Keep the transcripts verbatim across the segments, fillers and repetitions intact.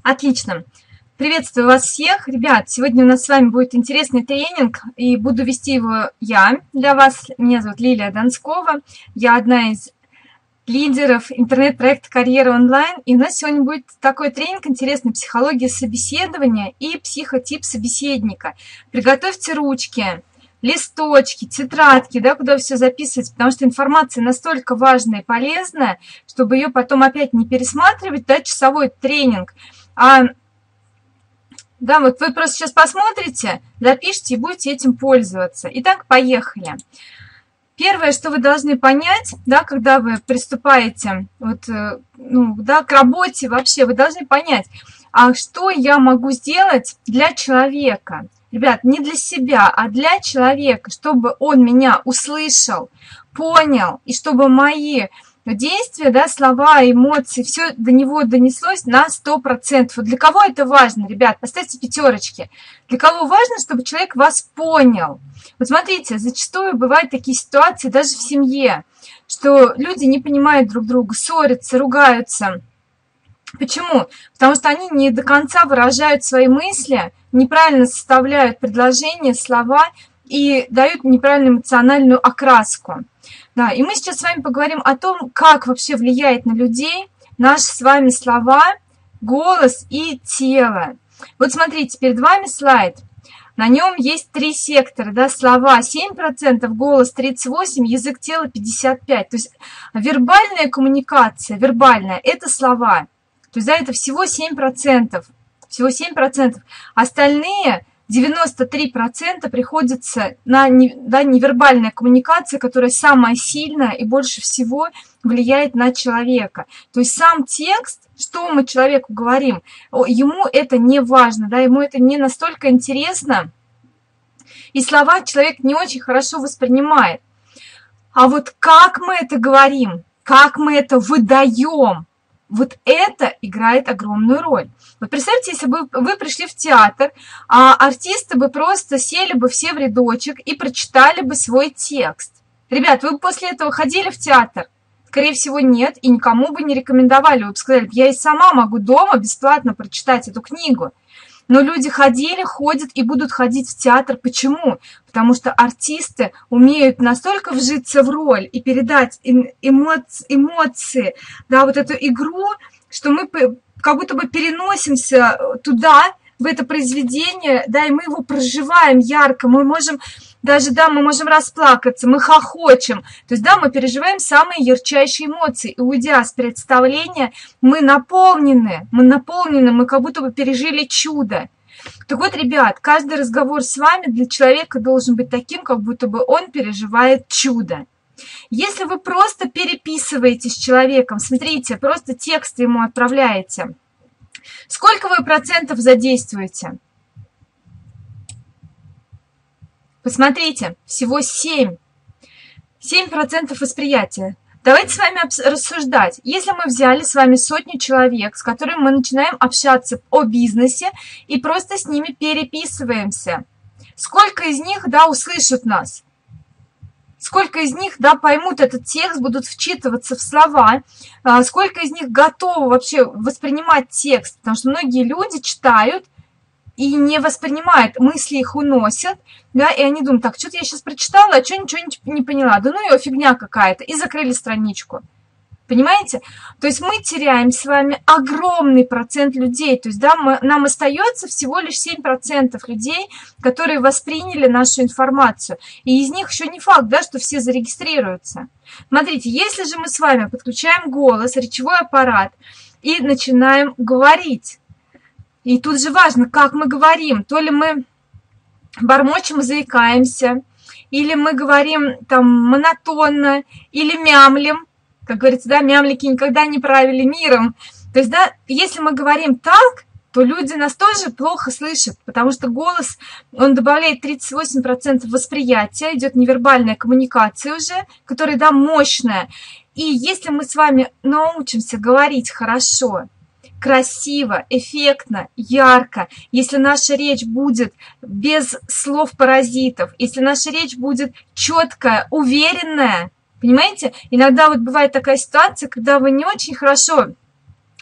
Отлично. Приветствую вас всех. Ребят, сегодня у нас с вами будет интересный тренинг, и буду вести его я для вас. Меня зовут Лилия Донскова. Я одна из лидеров интернет-проекта «Карьера онлайн». И у нас сегодня будет такой тренинг интересный: психология собеседования и психотип собеседника. Приготовьте ручки, листочки, тетрадки, да, куда все записывать, потому что информация настолько важная и полезная, чтобы ее потом опять не пересматривать, да, часовой тренинг. А, да, вот вы просто сейчас посмотрите, запишите и будете этим пользоваться. Итак, поехали. Первое, что вы должны понять, да, когда вы приступаете вот, ну, да, к работе вообще, вы должны понять, а что я могу сделать для человека. Ребят, не для себя, а для человека, чтобы он меня услышал, понял, и чтобы мои действия, да, слова, эмоции, все до него донеслось на сто процентов. Вот для кого это важно, ребят? Поставьте пятерочки. Для кого важно, чтобы человек вас понял? Вот смотрите, зачастую бывают такие ситуации даже в семье, что люди не понимают друг друга, ссорятся, ругаются. Почему? Потому что они не до конца выражают свои мысли, неправильно составляют предложения, слова и дают неправильную эмоциональную окраску. Да, и мы сейчас с вами поговорим о том, как вообще влияет на людей наши с вами слова, голос и тело. Вот смотрите, перед вами слайд. На нем есть три сектора, да, слова семь процентов, голос тридцать восемь процентов, язык тела пятьдесят пять процентов. То есть вербальная коммуникация, вербальная – это слова. То есть, да, это всего семь процентов. Всего семь процентов. Остальные девяносто три процента приходится на, да, невербальная коммуникация, которая самая сильная и больше всего влияет на человека. То есть сам текст, что мы человеку говорим, ему это не важно, да, ему это не настолько интересно, и слова человек не очень хорошо воспринимает. А вот как мы это говорим, как мы это выдаем, вот это играет огромную роль. Вот представьте, если бы вы пришли в театр, а артисты бы просто сели бы все в рядочек и прочитали бы свой текст. Ребят, вы бы после этого ходили в театр? Скорее всего, нет, и никому бы не рекомендовали. Вы бы сказали, я и сама могу дома бесплатно прочитать эту книгу. Но люди ходили, ходят и будут ходить в театр. Почему? Потому что артисты умеют настолько вжиться в роль и передать эмоции, эмоции, да, вот эту игру, что мы как будто бы переносимся туда, в это произведение, да, и мы его проживаем ярко, мы можем даже, да, мы можем расплакаться, мы хохочем, то есть, да, мы переживаем самые ярчайшие эмоции, и уйдя с представления, мы наполнены, мы наполнены, мы как будто бы пережили чудо. Так вот, ребят, каждый разговор с вами для человека должен быть таким, как будто бы он переживает чудо. Если вы просто переписываете с человеком, смотрите, просто текст ему отправляете, сколько вы процентов задействуете? Посмотрите, всего семь. семь процентов восприятия. Давайте с вами рассуждать. Если мы взяли с вами сотню человек, с которыми мы начинаем общаться о бизнесе и просто с ними переписываемся, сколько из них, да, услышат нас? Сколько из них, да, поймут этот текст, будут вчитываться в слова, сколько из них готовы вообще воспринимать текст, потому что многие люди читают и не воспринимают, мысли их уносят, да, и они думают, так, что-то я сейчас прочитала, а что ничего не поняла, да ну ее фигня какая-то, и закрыли страничку. Понимаете? То есть мы теряем с вами огромный процент людей. То есть, да, мы, нам остается всего лишь семь процентов людей, которые восприняли нашу информацию. И из них еще не факт, да, что все зарегистрируются. Смотрите, если же мы с вами подключаем голос, речевой аппарат и начинаем говорить, и тут же важно, как мы говорим, то ли мы бормочем и заикаемся, или мы говорим там монотонно, или мямлим. Как говорится, да, мямлики никогда не правили миром. То есть, да, если мы говорим так, то люди нас тоже плохо слышат, потому что голос, он добавляет тридцать восемь процентов восприятия, идет невербальная коммуникация уже, которая, да, мощная. И если мы с вами научимся говорить хорошо, красиво, эффектно, ярко, если наша речь будет без слов-паразитов, если наша речь будет четкая, уверенная, понимаете? Иногда вот бывает такая ситуация, когда вы не очень хорошо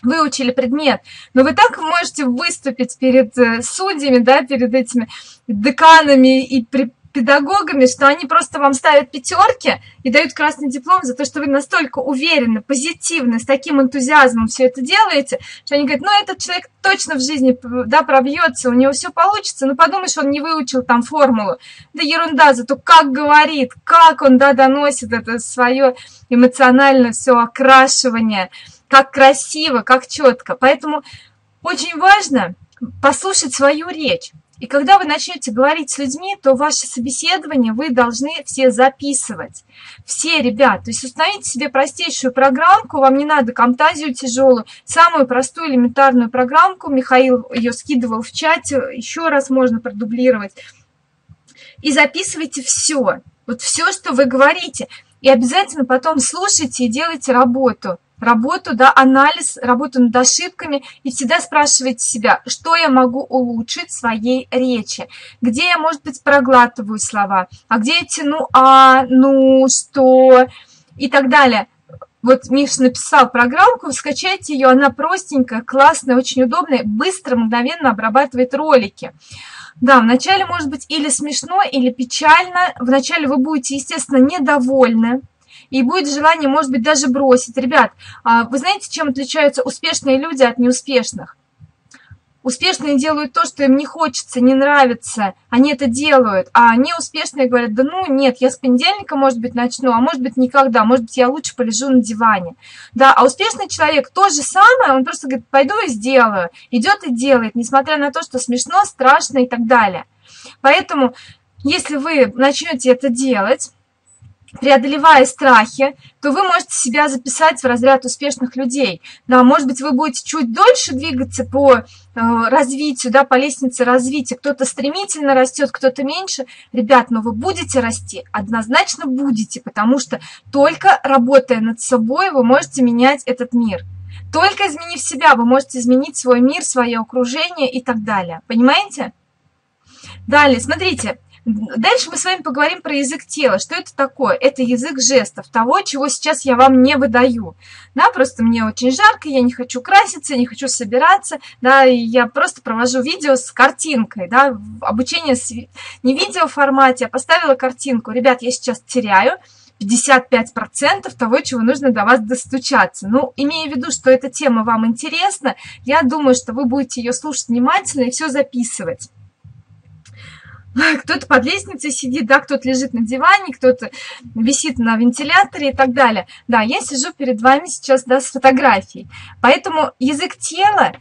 выучили предмет, но вы так можете выступить перед судьями, да, перед этими деканами и при педагогами, что они просто вам ставят пятерки и дают красный диплом за то, что вы настолько уверенно, позитивно, с таким энтузиазмом все это делаете, что они говорят, ну, этот человек точно в жизни, да, пробьется, у него все получится, ну, подумаешь, он не выучил там формулу. Да ерунда, зато как говорит, как он, да, доносит это свое эмоциональное все окрашивание, как красиво, как четко. Поэтому очень важно послушать свою речь. И когда вы начнете говорить с людьми, то ваше собеседование вы должны все записывать. Все, ребят. То есть установите себе простейшую программку, вам не надо Камтазию тяжелую, самую простую элементарную программку. Михаил ее скидывал в чате, еще раз можно продублировать. И записывайте все. Вот все, что вы говорите. И обязательно потом слушайте и делайте работу. Работу, да, анализ, работу над ошибками, и всегда спрашивайте себя, что я могу улучшить в своей речи, где я, может быть, проглатываю слова, а где я тяну «а», «ну», «что» и так далее. Вот Миша написал программку, вы скачайте ее, она простенькая, классная, очень удобная, быстро, мгновенно обрабатывает ролики. Да, вначале может быть или смешно, или печально, вначале вы будете, естественно, недовольны, и будет желание, может быть, даже бросить. Ребят, вы знаете, чем отличаются успешные люди от неуспешных? Успешные делают то, что им не хочется, не нравится, они это делают, а неуспешные говорят, да ну нет, я с понедельника, может быть, начну, а может быть, никогда, может быть, я лучше полежу на диване. Да, а успешный человек то же самое, он просто говорит, пойду и сделаю, идет и делает, несмотря на то, что смешно, страшно и так далее. Поэтому, если вы начнете это делать, преодолевая страхи, то вы можете себя записать в разряд успешных людей. Да, может быть, вы будете чуть дольше двигаться по э, развитию, да, по лестнице развития. Кто-то стремительно растет, кто-то меньше. Ребят, но вы будете расти, однозначно будете, потому что только работая над собой, вы можете менять этот мир. Только изменив себя, вы можете изменить свой мир, свое окружение и так далее. Понимаете? Далее, смотрите. Дальше мы с вами поговорим про язык тела. Что это такое? Это язык жестов, того, чего сейчас я вам не выдаю. Да, просто мне очень жарко, я не хочу краситься, не хочу собираться, да, и я просто провожу видео с картинкой, да, обучение с, не видео формате, а поставила картинку. Ребят, я сейчас теряю пятьдесят пять процентов того, чего нужно до вас достучаться. Ну, имея в виду, что эта тема вам интересна, я думаю, что вы будете ее слушать внимательно и все записывать. Кто-то под лестницей сидит, да, кто-то лежит на диване, кто-то висит на вентиляторе и так далее. Да, я сижу перед вами сейчас, да, с фотографией. Поэтому язык тела,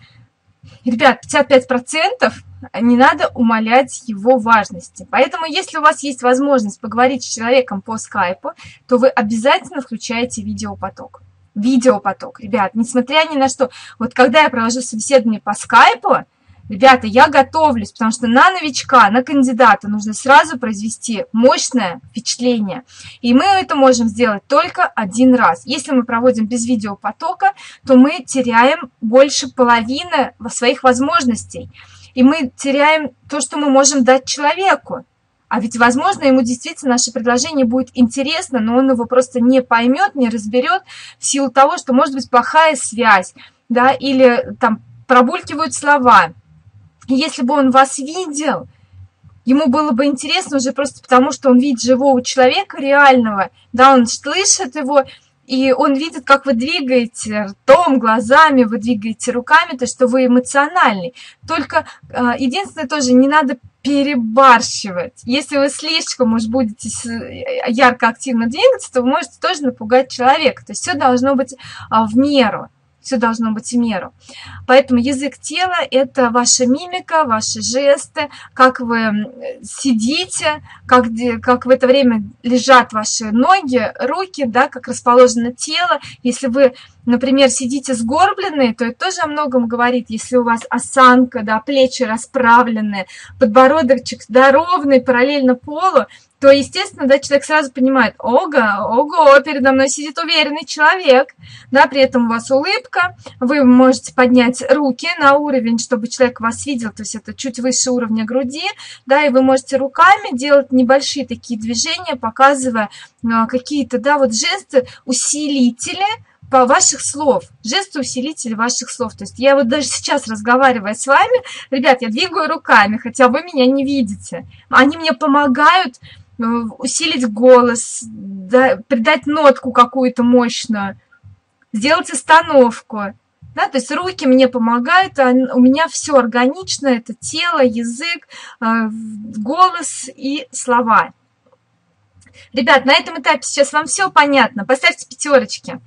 ребят, пятьдесят пять процентов, не надо умалять его важности. Поэтому, если у вас есть возможность поговорить с человеком по скайпу, то вы обязательно включаете видеопоток. Видеопоток, ребят, несмотря ни на что. Вот когда я провожу собеседование по скайпу, ребята, я готовлюсь, потому что на новичка, на кандидата нужно сразу произвести мощное впечатление. И мы это можем сделать только один раз. Если мы проводим без видеопотока, то мы теряем больше половины своих возможностей. И мы теряем то, что мы можем дать человеку. А ведь, возможно, ему действительно наше предложение будет интересно, но он его просто не поймет, не разберет в силу того, что может быть плохая связь, да, или там пробулькивают слова. Если бы он вас видел, ему было бы интересно уже просто потому, что он видит живого человека реального, да, он слышит его, и он видит, как вы двигаете ртом, глазами, вы двигаете руками, то, что вы эмоциональный. Только единственное тоже, не надо перебарщивать. Если вы слишком уж будете ярко, активно двигаться, то вы можете тоже напугать человека. То есть все должно быть в меру. Все должно быть в меру. Поэтому язык тела – это ваша мимика, ваши жесты, как вы сидите, как, как в это время лежат ваши ноги, руки, да, как расположено тело. Если вы, например, сидите сгорбленные, то это тоже о многом говорит. Если у вас осанка, да, плечи расправленные, подбородочек да, ровный, параллельно полу, то, естественно, да, человек сразу понимает, ого, ого, передо мной сидит уверенный человек, да, при этом у вас улыбка, вы можете поднять руки на уровень, чтобы человек вас видел, то есть это чуть выше уровня груди, да, и вы можете руками делать небольшие такие движения, показывая какие-то, да, вот жесты, усилители по ваших слов, жестоусилитель ваших слов. То есть я вот даже сейчас, разговаривая с вами, ребят, я двигаю руками, хотя вы меня не видите. Они мне помогают усилить голос, да, придать нотку какую-то мощную, сделать остановку. Да, то есть руки мне помогают, а у меня все органично, это тело, язык, голос и слова. Ребят, на этом этапе сейчас вам все понятно, поставьте пятерочки.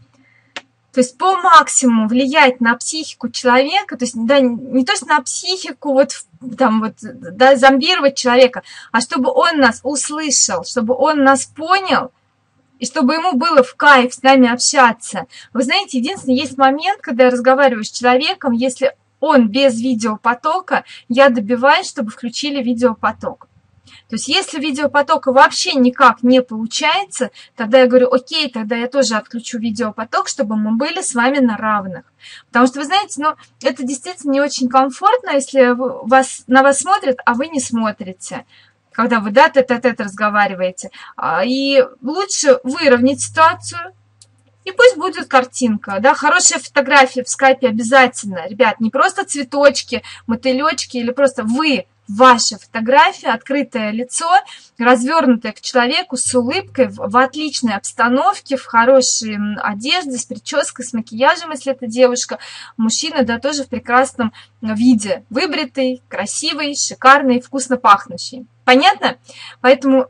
То есть по максимуму влиять на психику человека, то есть да, не то, что на психику, вот, там, вот, да, зомбировать человека, а чтобы он нас услышал, чтобы он нас понял, и чтобы ему было в кайф с нами общаться. Вы знаете, единственный есть момент, когда я разговариваю с человеком, если он без видеопотока, я добиваюсь, чтобы включили видеопоток. То есть если видеопотока вообще никак не получается, тогда я говорю, окей, тогда я тоже отключу видеопоток, чтобы мы были с вами на равных. Потому что, вы знаете, ну, это действительно не очень комфортно, если вас, на вас смотрят, а вы не смотрите, когда вы, да, тет-а-тет разговариваете. И лучше выровнять ситуацию, и пусть будет картинка, да, хорошая фотография в скайпе обязательно. Ребят, не просто цветочки, мотылечки или просто вы, ваша фотография, открытое лицо, развернутое к человеку с улыбкой, в отличной обстановке, в хорошей одежде, с прической, с макияжем, если это девушка. Мужчина, да, тоже в прекрасном виде. Выбритый, красивый, шикарный, вкусно пахнущий. Понятно? Поэтому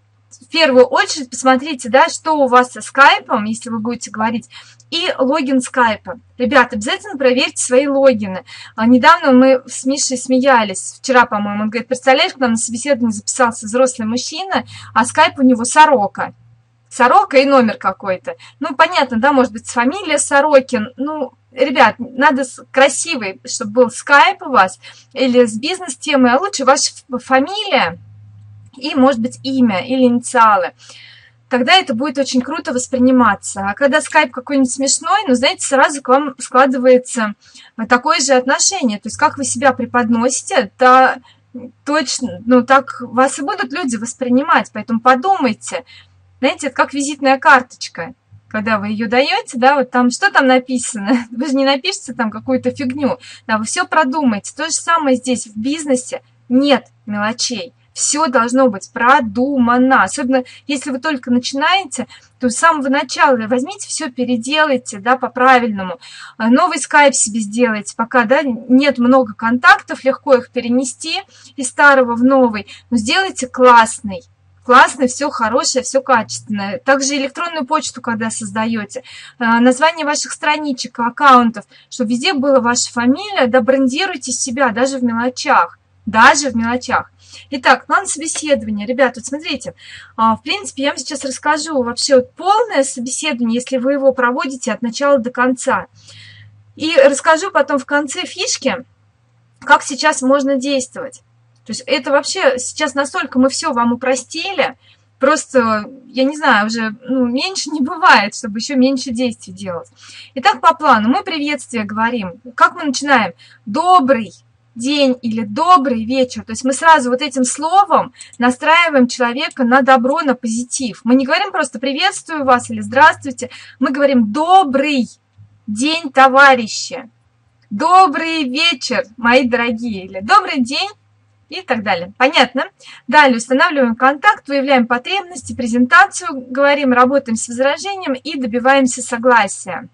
в первую очередь посмотрите, да, что у вас со скайпом, если вы будете говорить, и логин скайпа. Ребята, обязательно проверьте свои логины. Недавно мы с Мишей смеялись, вчера, по-моему, он говорит, представляешь, к нам на собеседование записался взрослый мужчина, а скайп у него Сорока. Сорока и номер какой-то. Ну, понятно, да, может быть, фамилия Сорокин. Ну, ребят, надо красивый, чтобы был скайп у вас, или с бизнес-темой, а лучше ваша фамилия и, может быть, имя или инициалы. Тогда это будет очень круто восприниматься. А когда скайп какой-нибудь смешной, ну, знаете, сразу к вам складывается такое же отношение. То есть, как вы себя преподносите, то точно, ну, так вас и будут люди воспринимать. Поэтому подумайте. Знаете, это как визитная карточка. Когда вы ее даете, да, вот там, что там написано? Вы же не напишите там какую-то фигню. Да, вы все продумаете. То же самое здесь в бизнесе. Нет мелочей. Все должно быть продумано. Особенно, если вы только начинаете, то с самого начала возьмите все, переделайте, да, по-правильному. Новый скайп себе сделайте, пока, да, нет много контактов, легко их перенести из старого в новый. Но сделайте классный. Классно, все хорошее, все качественное. Также электронную почту, когда создаете, название ваших страничек, аккаунтов, чтобы везде была ваша фамилия, да, брендируйте себя даже в мелочах. Даже в мелочах. Итак, план собеседования. Ребята, вот смотрите, в принципе, я вам сейчас расскажу вообще вот полное собеседование, если вы его проводите от начала до конца. И расскажу потом в конце фишки, как сейчас можно действовать. То есть это вообще сейчас настолько мы все вам упростили, просто, я не знаю, уже ну, меньше не бывает, чтобы еще меньше действий делать. Итак, по плану мы приветствие говорим. Как мы начинаем? Добрый день или добрый вечер. То есть мы сразу вот этим словом настраиваем человека на добро, на позитив. Мы не говорим просто приветствую вас или здравствуйте. Мы говорим добрый день, товарищи. Добрый вечер, мои дорогие. Или добрый день. И так далее. Понятно? Далее устанавливаем контакт, выявляем потребности, презентацию, говорим, работаем с возражением и добиваемся согласия.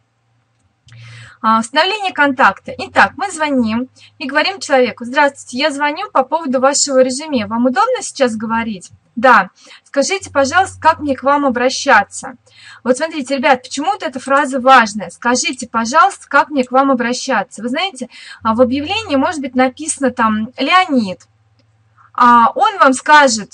Установление контакта. Итак, мы звоним и говорим человеку: здравствуйте, я звоню по поводу вашего резюме. Вам удобно сейчас говорить? Да. Скажите, пожалуйста, как мне к вам обращаться? Вот смотрите, ребят, почему вот эта фраза важная? Скажите, пожалуйста, как мне к вам обращаться? Вы знаете, в объявлении может быть написано там Леонид, а он вам скажет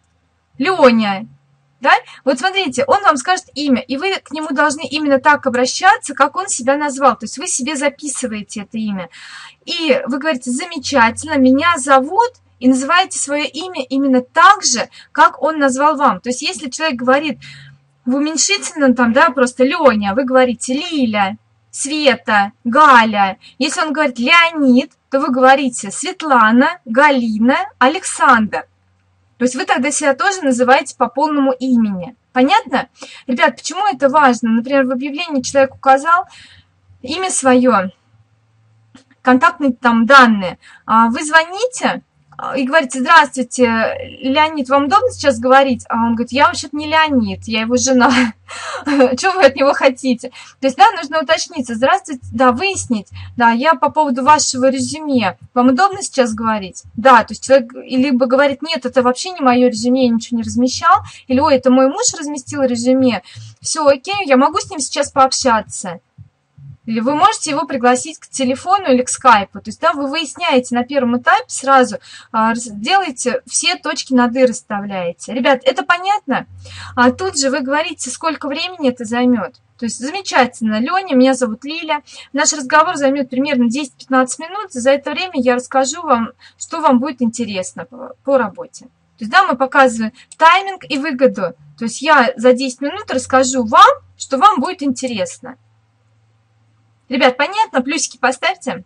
Леня. Да? Вот смотрите, он вам скажет имя, и вы к нему должны именно так обращаться, как он себя назвал. То есть вы себе записываете это имя. И вы говорите: замечательно, меня зовут, и называете свое имя именно так же, как он назвал вам. То есть если человек говорит в уменьшительном, там, да, просто Леня, вы говорите Лиля, Света, Галя. Если он говорит Леонид, то вы говорите Светлана, Галина, Александр. То есть вы тогда себя тоже называете по полному имени. Понятно? Ребят, почему это важно? Например, в объявлении человек указал имя свое, контактные там данные. Вы звоните и говорите: здравствуйте, Леонид, вам удобно сейчас говорить? А он говорит: я вообще-то не Леонид, я его жена. Что вы от него хотите? То есть, да, нужно уточниться: здравствуйте, да, выяснить, да, я по поводу вашего резюме. Вам удобно сейчас говорить? Да, то есть человек либо говорит: нет, это вообще не мое резюме, я ничего не размещал, или: ой, это мой муж разместил резюме, все окей, я могу с ним сейчас пообщаться. Или вы можете его пригласить к телефону или к скайпу. То есть, да, вы выясняете на первом этапе сразу, делаете все точки над «и», расставляете. Ребят, это понятно? А тут же вы говорите, сколько времени это займет. То есть, замечательно. Леня, меня зовут Лиля. Наш разговор займет примерно десять-пятнадцать минут. За это время я расскажу вам, что вам будет интересно по, по работе. То есть, да, мы показываем тайминг и выгоду. То есть, я за десять минут расскажу вам, что вам будет интересно. Ребят, понятно? Плюсики поставьте.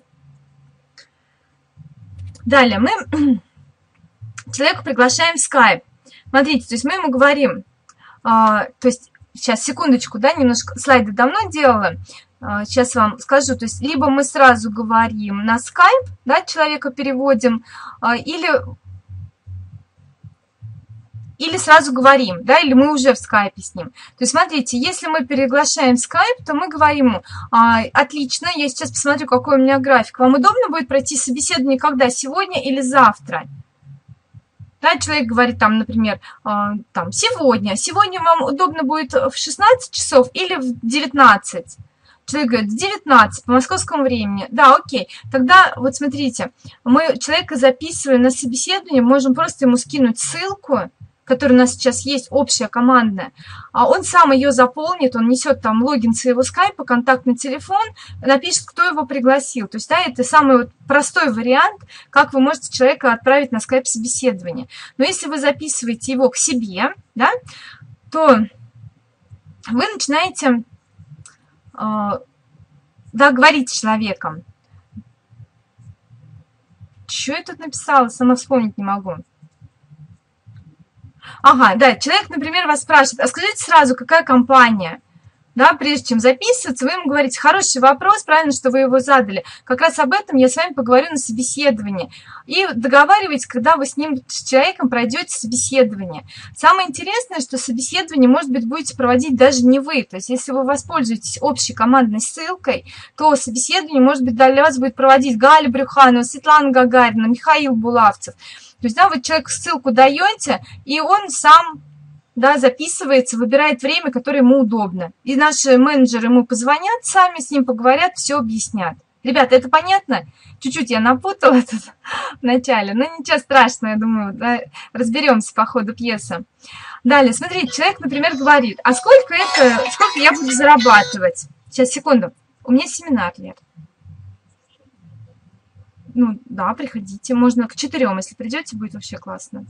Далее мы человека приглашаем в скайп. Смотрите, то есть мы ему говорим, а, то есть сейчас, секундочку, да, немножко слайды давно делала. А, сейчас вам скажу, то есть либо мы сразу говорим на скайп, да, человека переводим, а, или... Или сразу говорим, да, или мы уже в скайпе с ним. То есть, смотрите, если мы приглашаем в скайп, то мы говорим ему: а, отлично, я сейчас посмотрю, какой у меня график. Вам удобно будет пройти собеседование когда? Сегодня или завтра? Да, человек говорит там, например, а, там, сегодня. Сегодня вам удобно будет в шестнадцать часов или в девятнадцать? Человек говорит: в девятнадцать по московскому времени. Да, окей. Тогда, вот смотрите, мы человека записываем на собеседование, можем просто ему скинуть ссылку, которая у нас сейчас есть, общая, командная, а он сам ее заполнит, он несет там логин своего скайпа, контактный телефон, напишет, кто его пригласил. То есть, да, это самый вот простой вариант, как вы можете человека отправить на скайп-собеседование. Но если вы записываете его к себе, да, то вы начинаете, э, да, говорить с человеком. Что я тут написала, сама вспомнить не могу. Ага, да, человек, например, вас спрашивает: а скажите сразу, какая компания? Да, прежде чем записываться, вы ему говорите: хороший вопрос, правильно, что вы его задали. Как раз об этом я с вами поговорю на собеседовании. И договаривайтесь, когда вы с ним, с человеком пройдете собеседование. Самое интересное, что собеседование, может быть, будете проводить даже не вы. То есть, если вы воспользуетесь общей командной ссылкой, то собеседование, может быть, для вас будет проводить Галя Брюханова, Светлана Гагарина, Михаил Булавцев. То есть, да, вы человеку ссылку даете, и он сам, да, записывается, выбирает время, которое ему удобно. И наши менеджеры ему позвонят, сами с ним поговорят, все объяснят. Ребята, это понятно? Чуть-чуть я напутала тут в начале, но ничего страшного, я думаю, да, разберемся по ходу пьесы. Далее, смотрите, человек, например, говорит: а сколько это, сколько я буду зарабатывать? Сейчас, секунду, у меня семинар, Лер. Ну, да, приходите. Можно к четырем, если придете, будет вообще классно.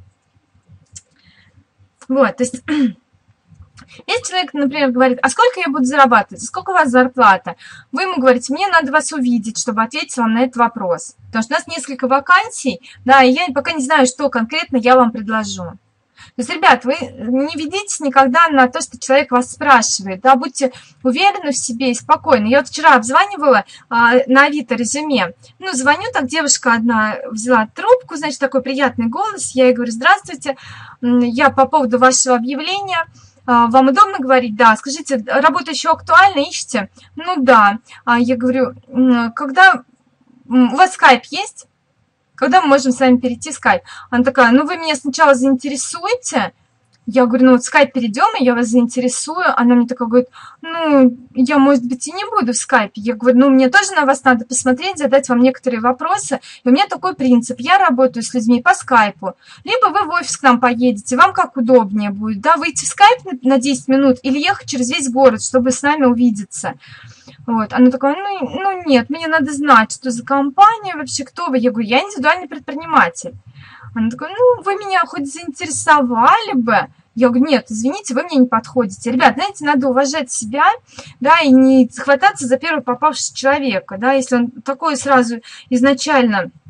Вот, то есть, если человек, например, говорит: а сколько я буду зарабатывать? Сколько у вас зарплата? Вы ему говорите: мне надо вас увидеть, чтобы ответить вам на этот вопрос. Потому что у нас несколько вакансий, да, и я пока не знаю, что конкретно я вам предложу. То есть, ребят, вы не ведитесь никогда на то, что человек вас спрашивает, да, будьте уверены в себе и спокойны. Я вот вчера обзванивала а, на Авито резюме, ну, звоню, так девушка одна взяла трубку, значит, такой приятный голос, я ей говорю: здравствуйте, я по поводу вашего объявления, а, вам удобно говорить? Да. Скажите, работа еще актуальна, ищете? Ну, да. А, я говорю: когда у вас скайп есть? Когда мы можем с вами перейти в скайп? Она такая: ну вы меня сначала заинтересуете. Я говорю: ну вот в скайп перейдем, и я вас заинтересую. Она мне такая говорит: ну я, может быть, и не буду в скайпе. Я говорю: ну мне тоже на вас надо посмотреть, задать вам некоторые вопросы. И у меня такой принцип: я работаю с людьми по скайпу. Либо вы в офис к нам поедете, вам как удобнее будет, да, выйти в скайп на десять минут или ехать через весь город, чтобы с нами увидеться. Вот. Она такая: ну, ну нет, мне надо знать, что за компания, вообще кто вы. Я говорю: я индивидуальный предприниматель. Она такая: ну вы меня хоть заинтересовали бы. Я говорю: нет, извините, вы мне не подходите. Ребят, знаете, надо уважать себя, да, и не хвататься за первого попавшегося человека, да, если он такой сразу изначально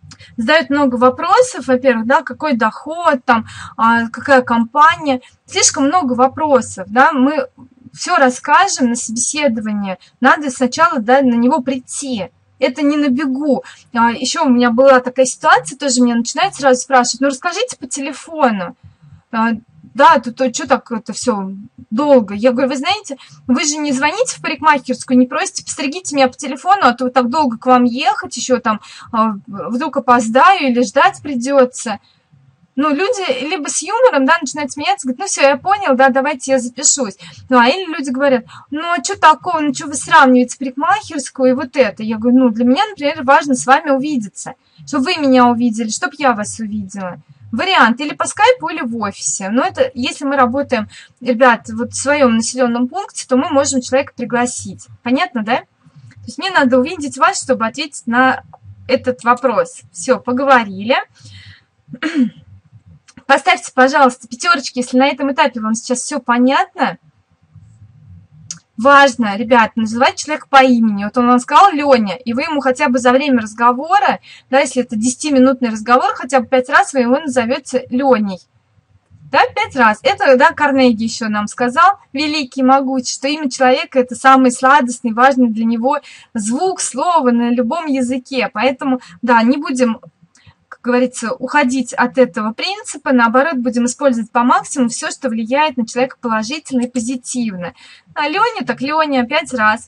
задают много вопросов, во-первых, да, какой доход, там, а, какая компания, слишком много вопросов, да, мы все расскажем на собеседовании, надо сначала, да, на него прийти. Это не на бегу. А, еще у меня была такая ситуация, тоже меня начинают сразу спрашивать, ну расскажите по телефону. А, да, тут то, что так это все долго? Я говорю, вы знаете, вы же не звоните в парикмахерскую, не просите, постригите меня по телефону, а то так долго к вам ехать, еще там а, вдруг опоздаю или ждать придется. Ну, люди либо с юмором, да, начинают смеяться, говорят, ну все, я понял, да, давайте я запишусь. Ну, а или люди говорят, ну, а что такого, ну, что вы сравниваете парикмахерскую и вот это? Я говорю, ну, для меня, например, важно с вами увидеться, чтобы вы меня увидели, чтобы я вас увидела. Вариант или по скайпу, или в офисе. Но это, если мы работаем, ребят, вот в своем населенном пункте, то мы можем человека пригласить. Понятно, да? То есть мне надо увидеть вас, чтобы ответить на этот вопрос. Все, поговорили. Поставьте, пожалуйста, пятерочки, если на этом этапе вам сейчас все понятно. Важно, ребят, называть человека по имени. Вот он вам сказал Леня, и вы ему хотя бы за время разговора, да, если это десятиминутный разговор, хотя бы пять раз вы его назовете Леней. Да, пять раз. Это, да, Карнеги еще нам сказал, великий, могучий, что имя человека – это самый сладостный, важный для него звук, слово на любом языке. Поэтому, да, не будем, как говорится, уходить от этого принципа, наоборот, будем использовать по максимуму все, что влияет на человека положительно и позитивно. А Леня, так Леня, пять раз.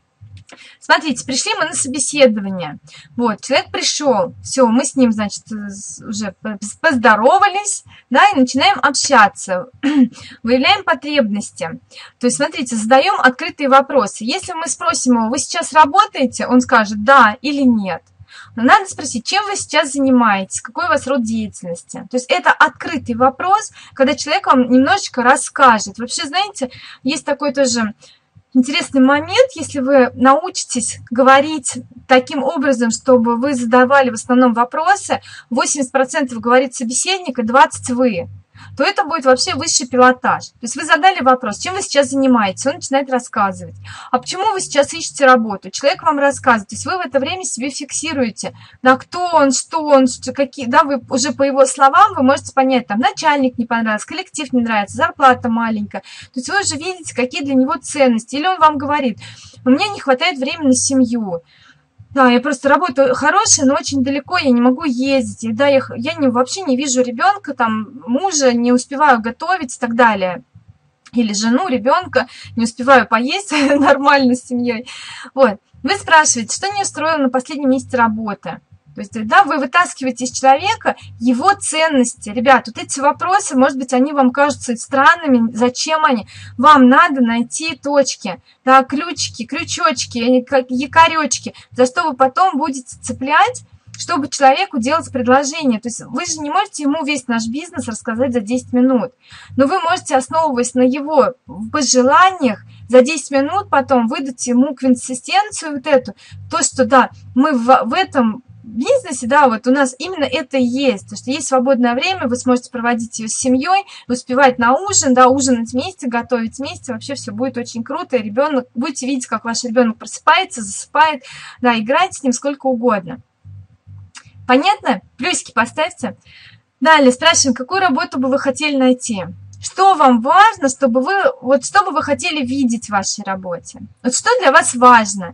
Смотрите, пришли мы на собеседование. Вот, человек пришел, все, мы с ним, значит, уже поздоровались, да, и начинаем общаться, выявляем потребности. То есть, смотрите, задаем открытые вопросы. Если мы спросим его, вы сейчас работаете, он скажет да или нет. Но надо спросить, чем вы сейчас занимаетесь, какой у вас род деятельности. То есть это открытый вопрос, когда человек вам немножечко расскажет. Вообще, знаете, есть такой тоже интересный момент, если вы научитесь говорить таким образом, чтобы вы задавали в основном вопросы, восемьдесят процентов говорит собеседник и двадцать процентов вы, то это будет вообще высший пилотаж. То есть вы задали вопрос, чем вы сейчас занимаетесь, он начинает рассказывать. А почему вы сейчас ищете работу? Человек вам рассказывает. То есть вы в это время себе фиксируете, да, кто он, что он, что, какие, да, вы уже по его словам вы можете понять, там, начальник не понравился, коллектив не нравится, зарплата маленькая. То есть вы уже видите, какие для него ценности. Или он вам говорит, у меня не хватает времени на семью. Да, я просто работаю хорошая, но очень далеко, я не могу ездить. И, да, я, я не, вообще не вижу ребенка, там, мужа, не успеваю готовить и так далее. Или жену, ребенка, не успеваю поесть нормально с семьей. Вот. Вы спрашиваете, что не устроило на последнем месте работы? То есть, да, вы вытаскиваете из человека его ценности. Ребят, вот эти вопросы, может быть, они вам кажутся странными. Зачем они? Вам надо найти точки, да, ключики, крючочки, якоречки, за что вы потом будете цеплять, чтобы человеку делать предложение. То есть вы же не можете ему весь наш бизнес рассказать за десять минут. Но вы можете, основываясь на его пожеланиях, за десять минут потом выдать ему квинтэссенцию вот эту. То, что, да, мы в, в этом бизнесе, да, вот у нас именно это и есть, потому что есть свободное время, вы сможете проводить ее с семьей, успевать на ужин, да, ужинать вместе, готовить вместе, вообще все будет очень круто, и ребенок, будете видеть, как ваш ребенок просыпается, засыпает, да, играть с ним сколько угодно. Понятно? Плюсики поставьте. Далее спрашиваем, какую работу бы вы хотели найти? Что вам важно, чтобы вы, вот что бы вы хотели видеть в вашей работе? Вот что для вас важно?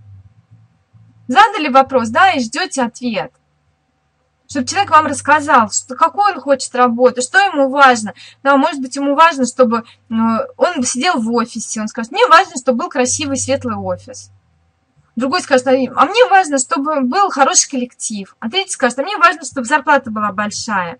Задали вопрос, да, и ждете ответ. Чтобы человек вам рассказал, что, какую он хочет работу, что ему важно. Да, может быть, ему важно, чтобы ну, он сидел в офисе. Он скажет, мне важно, чтобы был красивый, светлый офис. Другой скажет, а мне важно, чтобы был хороший коллектив. А третий скажет, а мне важно, чтобы зарплата была большая.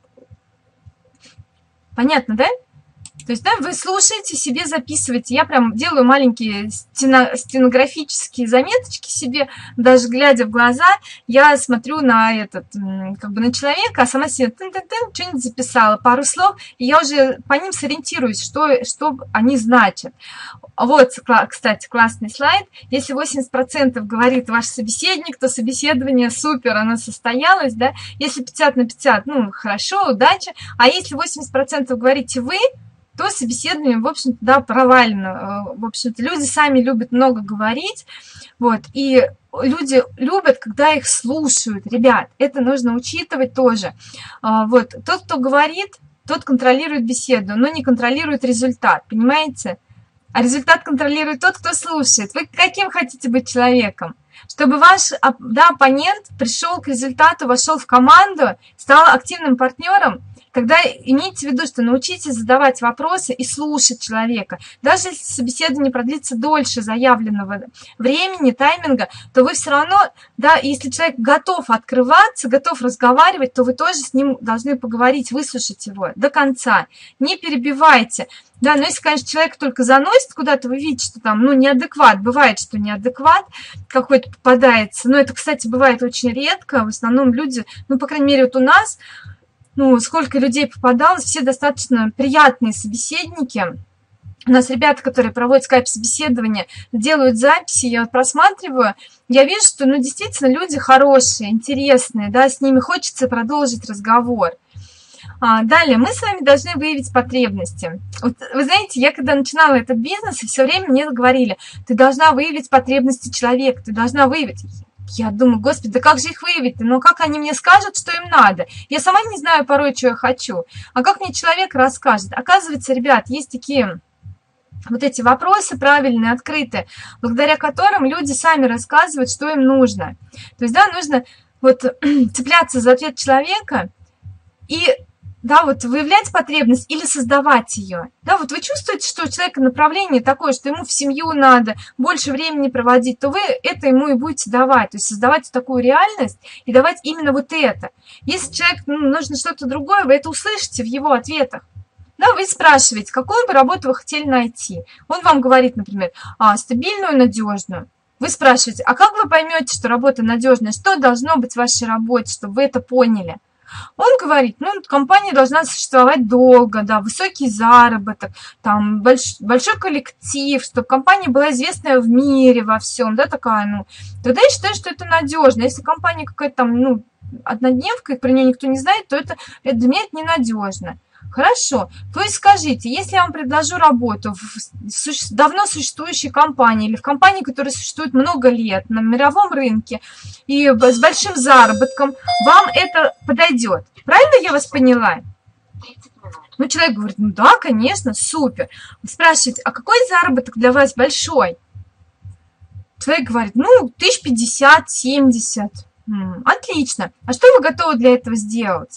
Понятно, да? То есть, да, вы слушаете, себе записываете. Я прям делаю маленькие стено, стенографические заметочки себе, даже глядя в глаза, я смотрю на этот, как бы на человека, а сама себе тын-тын-тын, что-нибудь записала, пару слов, и я уже по ним сориентируюсь, что, что они значат. Вот, кстати, классный слайд. Если восемьдесят процентов говорит ваш собеседник, то собеседование супер, оно состоялось, да. Если пятьдесят на пятьдесят, ну, хорошо, удача. А если восемьдесят процентов говорите вы, то собеседование, в общем-то, да, провально. В общем-то, люди сами любят много говорить, вот, и люди любят, когда их слушают, ребят. Это нужно учитывать тоже. Вот. Тот, кто говорит, тот контролирует беседу, но не контролирует результат, понимаете? А результат контролирует тот, кто слушает. Вы каким хотите быть человеком? Чтобы ваш, да, оппонент пришел к результату, вошел в команду, стал активным партнером, тогда имейте в виду, что научитесь задавать вопросы и слушать человека. Даже если собеседование продлится дольше заявленного времени, тайминга, то вы все равно, да, если человек готов открываться, готов разговаривать, то вы тоже с ним должны поговорить, выслушать его до конца. Не перебивайте. Да, но если, конечно, человек только заносит куда-то, вы видите, что там, ну, неадекват, бывает, что неадекват какой-то попадается. Но это, кстати, бывает очень редко. В основном люди, ну, по крайней мере, вот у нас, ну, сколько людей попадалось, все достаточно приятные собеседники. У нас ребята, которые проводят скайп-собеседование, делают записи, я вот просматриваю, я вижу, что, ну, действительно, люди хорошие, интересные, да, с ними хочется продолжить разговор. Далее, мы с вами должны выявить потребности. Вот, вы знаете, я когда начинала этот бизнес, и все время мне говорили, ты должна выявить потребности человека, ты должна выявить. Я думаю, господи, да как же их выявить? Ну как они мне скажут, что им надо? Я сама не знаю порой, что я хочу. А как мне человек расскажет? Оказывается, ребят, есть такие вот эти вопросы правильные, открытые, благодаря которым люди сами рассказывают, что им нужно. То есть, да, нужно вот цепляться за ответ человека и, да, вот выявлять потребность или создавать ее. Да, вот вы чувствуете, что у человека направление такое, что ему в семью надо больше времени проводить, то вы это ему и будете давать. То есть создавать такую реальность и давать именно вот это. Если человеку, ну, нужно что-то другое, вы это услышите в его ответах. Да, вы спрашиваете, какую бы работу вы хотели найти. Он вам говорит, например, а, стабильную, надежную. Вы спрашиваете, а как вы поймете, что работа надежная? Что должно быть в вашей работе, чтобы вы это поняли? Он говорит, ну, компания должна существовать долго, да, высокий заработок, там, больш, большой коллектив, чтобы компания была известная в мире во всем, да, такая, ну, тогда я считаю, что это надежно. Если компания какая-то там, ну, однодневка, и про нее никто не знает, то это, это для меня это ненадежно. Хорошо, то есть скажите, если я вам предложу работу в суще... давно существующей компании или в компании, которая существует много лет на мировом рынке и с большим заработком, вам это подойдет? Правильно я вас поняла? Ну, человек говорит, ну да, конечно, супер. Вы спрашиваете, а какой заработок для вас большой? Человек говорит, ну, тысяч пятьдесят, семьдесят. М-м, отлично. А что вы готовы для этого сделать?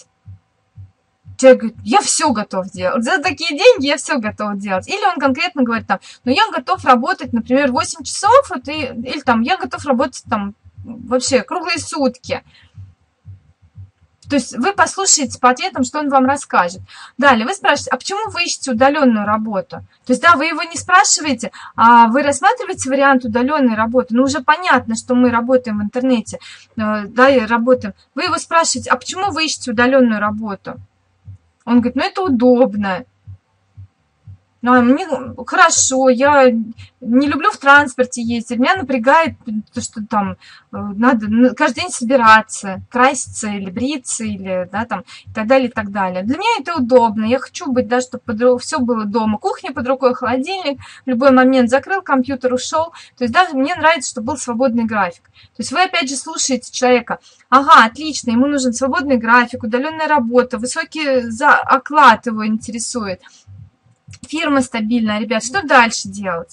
Человек говорит, я все готов делать. За такие деньги я все готов делать. Или он конкретно говорит, там, ну я готов работать, например, восемь часов, вот, и, или там, я готов работать там вообще круглые сутки. То есть вы послушаете по ответам, что он вам расскажет. Далее вы спрашиваете, а почему вы ищете удаленную работу? То есть, да, вы его не спрашиваете, а вы рассматриваете вариант удаленной работы. Ну, уже понятно, что мы работаем в интернете, да, и работаем. Вы его спрашиваете, а почему вы ищете удаленную работу? Он говорит, ну это удобно. Ну, мне хорошо, я не люблю в транспорте ездить. Меня напрягает то, что там надо каждый день собираться, краситься или бриться, или, да, там, и так далее, и так далее. Для меня это удобно. Я хочу быть, да, чтобы под, все было дома. Кухня под рукой, холодильник. В любой момент закрыл компьютер, ушел. То есть даже мне нравится, чтобы был свободный график. То есть вы опять же слушаете человека. Ага, отлично, ему нужен свободный график, удаленная работа, высокий за оклад его интересует. Фирма стабильная, ребят, что дальше делать?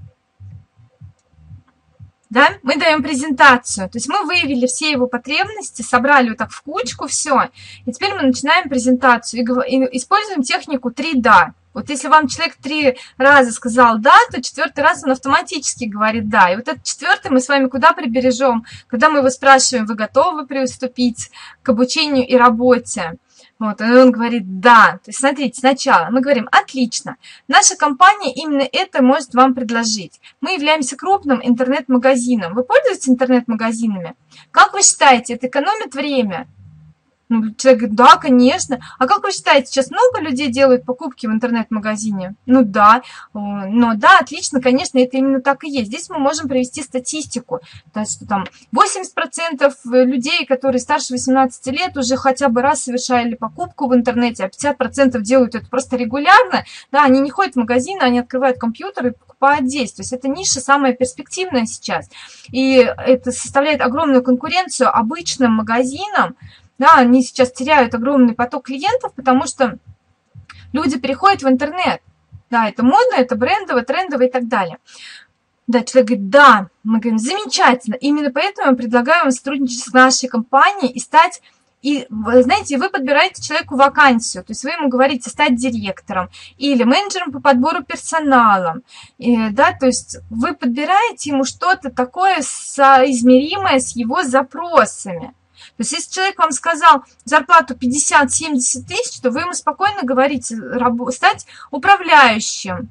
Да, мы даем презентацию, то есть мы выявили все его потребности, собрали вот так в кучку, все, и теперь мы начинаем презентацию и используем технику три да. Вот если вам человек три раза сказал «да», то четвертый раз он автоматически говорит «да». И вот этот четвертый мы с вами куда прибережем? Когда мы его спрашиваем, вы готовы приступить к обучению и работе? Вот, и он говорит «да». То есть, смотрите, сначала мы говорим «отлично, наша компания именно это может вам предложить. Мы являемся крупным интернет-магазином. Вы пользуетесь интернет-магазинами? Как вы считаете, это экономит время?» Ну, человек говорит, да, конечно. А как вы считаете, сейчас много людей делают покупки в интернет-магазине? Ну да, но да, отлично, конечно, это именно так и есть. Здесь мы можем привести статистику, то есть, что там восемьдесят процентов людей, которые старше восемнадцати лет, уже хотя бы раз совершали покупку в интернете, а пятьдесят процентов делают это просто регулярно. Да, они не ходят в магазин, они открывают компьютер и покупают здесь. То есть эта ниша самая перспективная сейчас. И это составляет огромную конкуренцию обычным магазинам. Да, они сейчас теряют огромный поток клиентов, потому что люди переходят в интернет. Да, это модно, это брендово, трендово и так далее. Да, человек говорит, да, мы говорим, замечательно. Именно поэтому я предлагаю вам сотрудничать с нашей компанией и стать, и, вы знаете, вы подбираете человеку вакансию, то есть вы ему говорите стать директором или менеджером по подбору персонала. И, да, то есть вы подбираете ему что-то такое соизмеримое с его запросами. То есть, если человек вам сказал зарплату пятьдесят-семьдесят тысяч, то вы ему спокойно говорите стать управляющим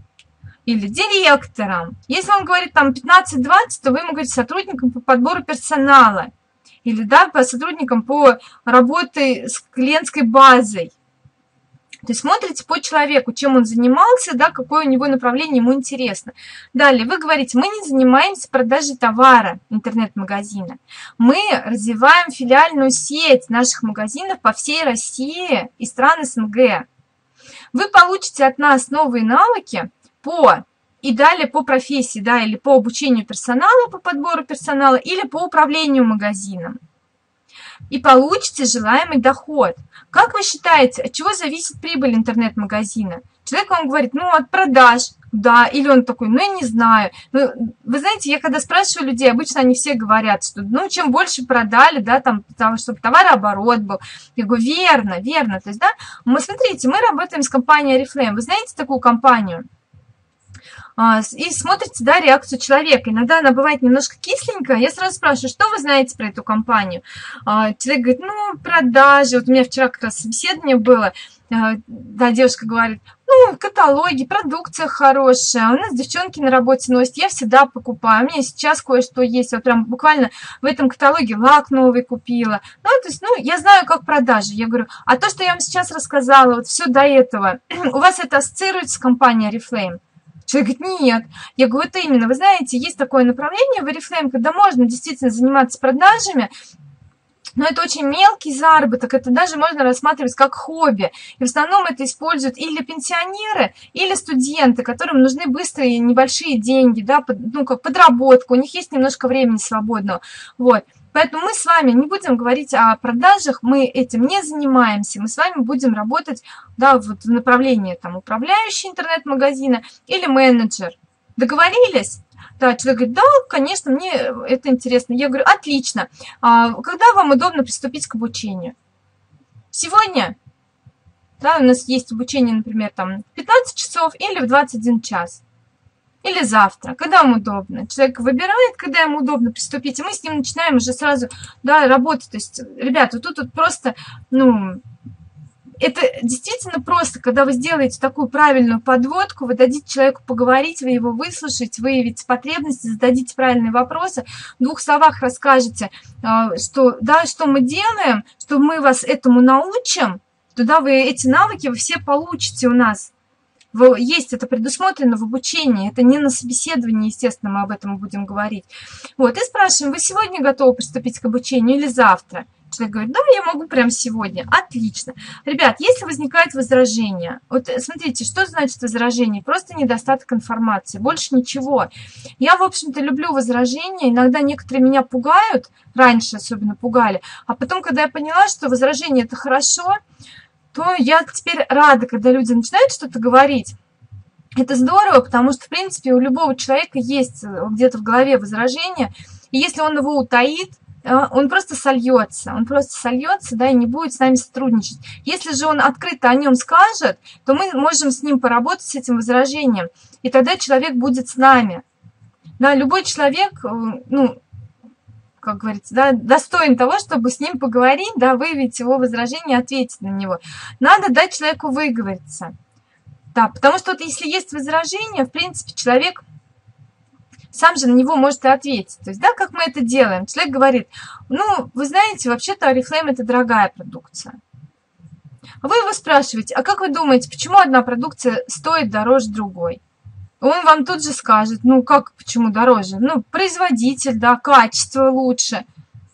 или директором. Если он говорит там пятнадцать-двадцать, то вы ему говорите сотрудником по подбору персонала или да, по сотрудникам по работе с клиентской базой. То есть смотрите по человеку, чем он занимался, да, какое у него направление ему интересно. Далее вы говорите, мы не занимаемся продажей товара интернет-магазина. Мы развиваем филиальную сеть наших магазинов по всей России и стран СНГ. Вы получите от нас новые навыки по и далее по профессии, да, или по обучению персонала, по подбору персонала, или по управлению магазином. И получите желаемый доход. Как вы считаете, от чего зависит прибыль интернет-магазина? Человек вам говорит, ну, от продаж, да, или он такой, ну, я не знаю. Ну, вы знаете, я когда спрашиваю людей, обычно они все говорят, что, ну, чем больше продали, да, там, потому, чтобы товарооборот был. Я говорю, верно, верно. То есть, да, мы, смотрите, мы работаем с компанией Oriflame. Вы знаете такую компанию? И смотрите, да, реакцию человека. Иногда она бывает немножко кисленькая. Я сразу спрашиваю, что вы знаете про эту компанию? Человек говорит, ну, продажи. Вот у меня вчера как раз собеседование было. Да, девушка говорит, ну, каталоги, продукция хорошая. У нас девчонки на работе носят, я всегда покупаю. У меня сейчас кое-что есть. Вот прям буквально в этом каталоге лак новый купила. Ну, то есть, ну, я знаю, как продажи. Я говорю, а то, что я вам сейчас рассказала, вот все до этого, у вас это ассоциируется с компанией Oriflame? Человек говорит, нет. Я говорю, это именно, вы знаете, есть такое направление в Oriflame, когда можно действительно заниматься продажами, но это очень мелкий заработок, это даже можно рассматривать как хобби. И в основном это используют или пенсионеры, или студенты, которым нужны быстрые небольшие деньги, да, ну, как подработку, у них есть немножко времени свободного. Вот. Поэтому мы с вами не будем говорить о продажах, мы этим не занимаемся, мы с вами будем работать, да, вот в направлении там, управляющий интернет-магазина или менеджер. Договорились? Да, человек говорит, да, конечно, мне это интересно. Я говорю, отлично. А когда вам удобно приступить к обучению? Сегодня? Да, у нас есть обучение, например, там пятнадцать часов или в двадцать один час. Или завтра, когда вам удобно. Человек выбирает, когда ему удобно приступить, и мы с ним начинаем уже сразу, да, работать. То есть, ребята, тут, тут просто, ну, это действительно просто, когда вы сделаете такую правильную подводку, вы дадите человеку поговорить, вы его выслушаете, выявите потребности, зададите правильные вопросы, в двух словах расскажете, что, да, что мы делаем, что мы вас этому научим, туда вы эти навыки вы все получите у нас. Есть это предусмотрено в обучении, это не на собеседовании, естественно, мы об этом будем говорить. Вот, и спрашиваем, вы сегодня готовы приступить к обучению или завтра? Человек говорит, да, я могу прямо сегодня. Отлично. Ребят, если возникает возражение, вот смотрите, что значит возражение? Просто недостаток информации, больше ничего. Я, в общем-то, люблю возражения, иногда некоторые меня пугают, раньше особенно пугали, а потом, когда я поняла, что возражение это хорошо, то я теперь рада, когда люди начинают что-то говорить. Это здорово, потому что, в принципе, у любого человека есть где-то в голове возражение, и если он его утаит, он просто сольется, он просто сольется, да, и не будет с нами сотрудничать. Если же он открыто о нем скажет, то мы можем с ним поработать, с этим возражением, и тогда человек будет с нами. Да, любой человек, ну, как говорится, да, достоин того, чтобы с ним поговорить, да, выявить его возражение, ответить на него. Надо дать человеку выговориться. Да, потому что вот если есть возражение, в принципе, человек сам же на него может и ответить. То есть, да, как мы это делаем? Человек говорит, ну, вы знаете, вообще-то Oriflame это дорогая продукция. Вы его спрашиваете, а как вы думаете, почему одна продукция стоит дороже другой? Он вам тут же скажет, ну, как, почему дороже? Ну, производитель, да, качество лучше.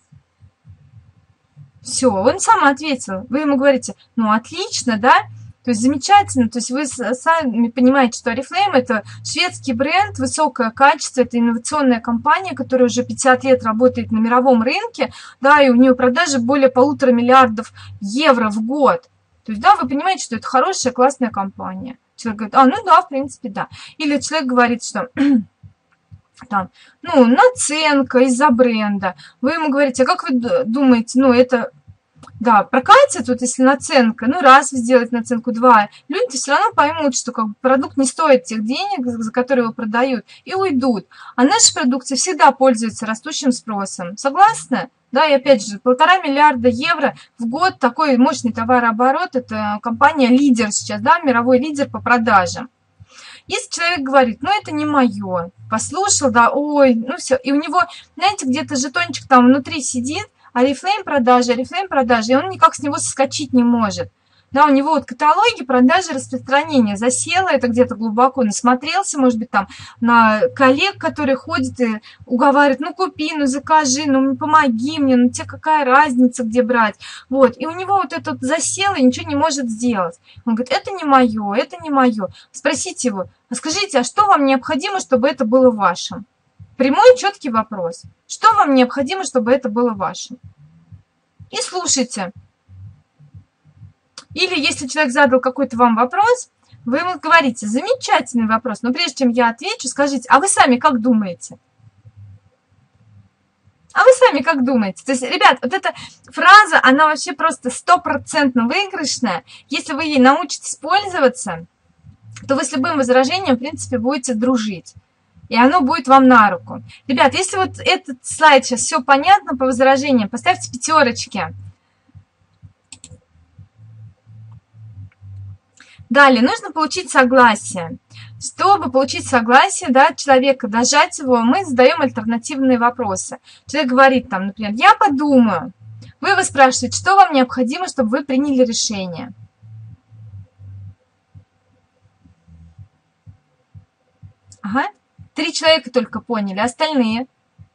Все, он сам ответил. Вы ему говорите, ну, отлично, да? То есть замечательно, то есть вы сами понимаете, что Oriflame это шведский бренд, высокое качество, это инновационная компания, которая уже пятьдесят лет работает на мировом рынке, да, и у нее продажи более полутора миллиардов евро в год. То есть, да, вы понимаете, что это хорошая, классная компания. Человек говорит, а, ну да, в принципе, да. Или человек говорит, что там, ну, наценка из-за бренда. Вы ему говорите, а как вы думаете, ну, это... Да, прокатит, вот если наценка, ну раз сделать наценку, два, люди все равно поймут, что как бы, продукт не стоит тех денег, за которые его продают, и уйдут. А наша продукция всегда пользуется растущим спросом. Согласны? Да, и опять же, полтора миллиарда евро в год, такой мощный товарооборот, это компания лидер сейчас, да, мировой лидер по продажам. Если человек говорит, ну это не мое, послушал, да, ой, ну все, и у него, знаете, где-то жетончик там внутри сидит, Oriflame продажи, Oriflame продажи, и он никак с него соскочить не может. Да, у него вот каталоги, продажи, распространения засело, это где-то глубоко насмотрелся, может быть, там, на коллег, которые ходят и уговаривают, ну, купи, ну, закажи, ну, помоги мне, ну, тебе какая разница, где брать. Вот, и у него вот это вот засело и ничего не может сделать. Он говорит, это не мое, это не мое. Спросите его, а скажите, а что вам необходимо, чтобы это было вашим? Прямой четкий вопрос. Что вам необходимо, чтобы это было вашим? И слушайте. Или если человек задал какой-то вам вопрос, вы ему говорите, замечательный вопрос, но прежде чем я отвечу, скажите, а вы сами как думаете? А вы сами как думаете? То есть, ребят, вот эта фраза, она вообще просто стопроцентно выигрышная. Если вы ей научитесь пользоваться, то вы с любым возражением, в принципе, будете дружить. И оно будет вам на руку. Ребят, если вот этот слайд сейчас все понятно по возражениям, поставьте пятерочки. Далее, нужно получить согласие. Чтобы получить согласие, да, человека, дожать его, мы задаем альтернативные вопросы. Человек говорит там, например, я подумаю. Вы его спрашиваете, что вам необходимо, чтобы вы приняли решение. Ага. Три человека только поняли, остальные.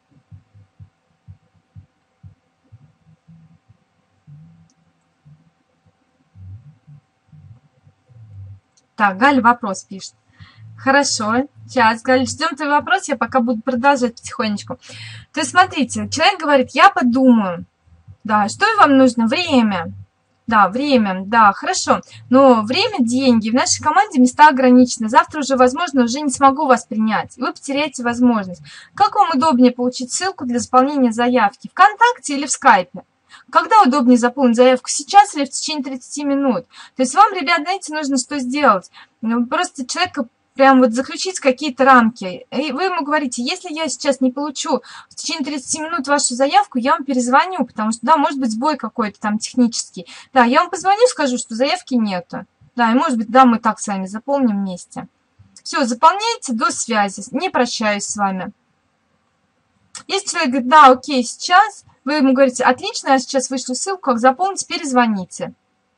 Так, Галя вопрос пишет. Хорошо, сейчас, Галя, ждем твой вопрос, я пока буду продолжать потихонечку. То есть, смотрите, человек говорит, я подумаю. Да, что вам нужно? Время. Да, время, да, хорошо. Но время – деньги. В нашей команде места ограничены. Завтра уже, возможно, уже не смогу вас принять. И вы потеряете возможность. Как вам удобнее получить ссылку для заполнения заявки? ВКонтакте или в скайпе? Когда удобнее заполнить заявку? Сейчас или в течение тридцати минут? То есть вам, ребят, знаете, нужно что сделать? Просто человека прям вот заключить какие-то рамки. И вы ему говорите, если я сейчас не получу в течение тридцати минут вашу заявку, я вам перезвоню, потому что, да, может быть, сбой какой-то там технический. Да, я вам позвоню, скажу, что заявки нету. Да, и может быть, да, мы так с вами заполним вместе. Все, заполняйте, до связи, не прощаюсь с вами. Если человек говорит, да, окей, сейчас, вы ему говорите, отлично, я сейчас вышлю ссылку, как заполнить, перезвоните.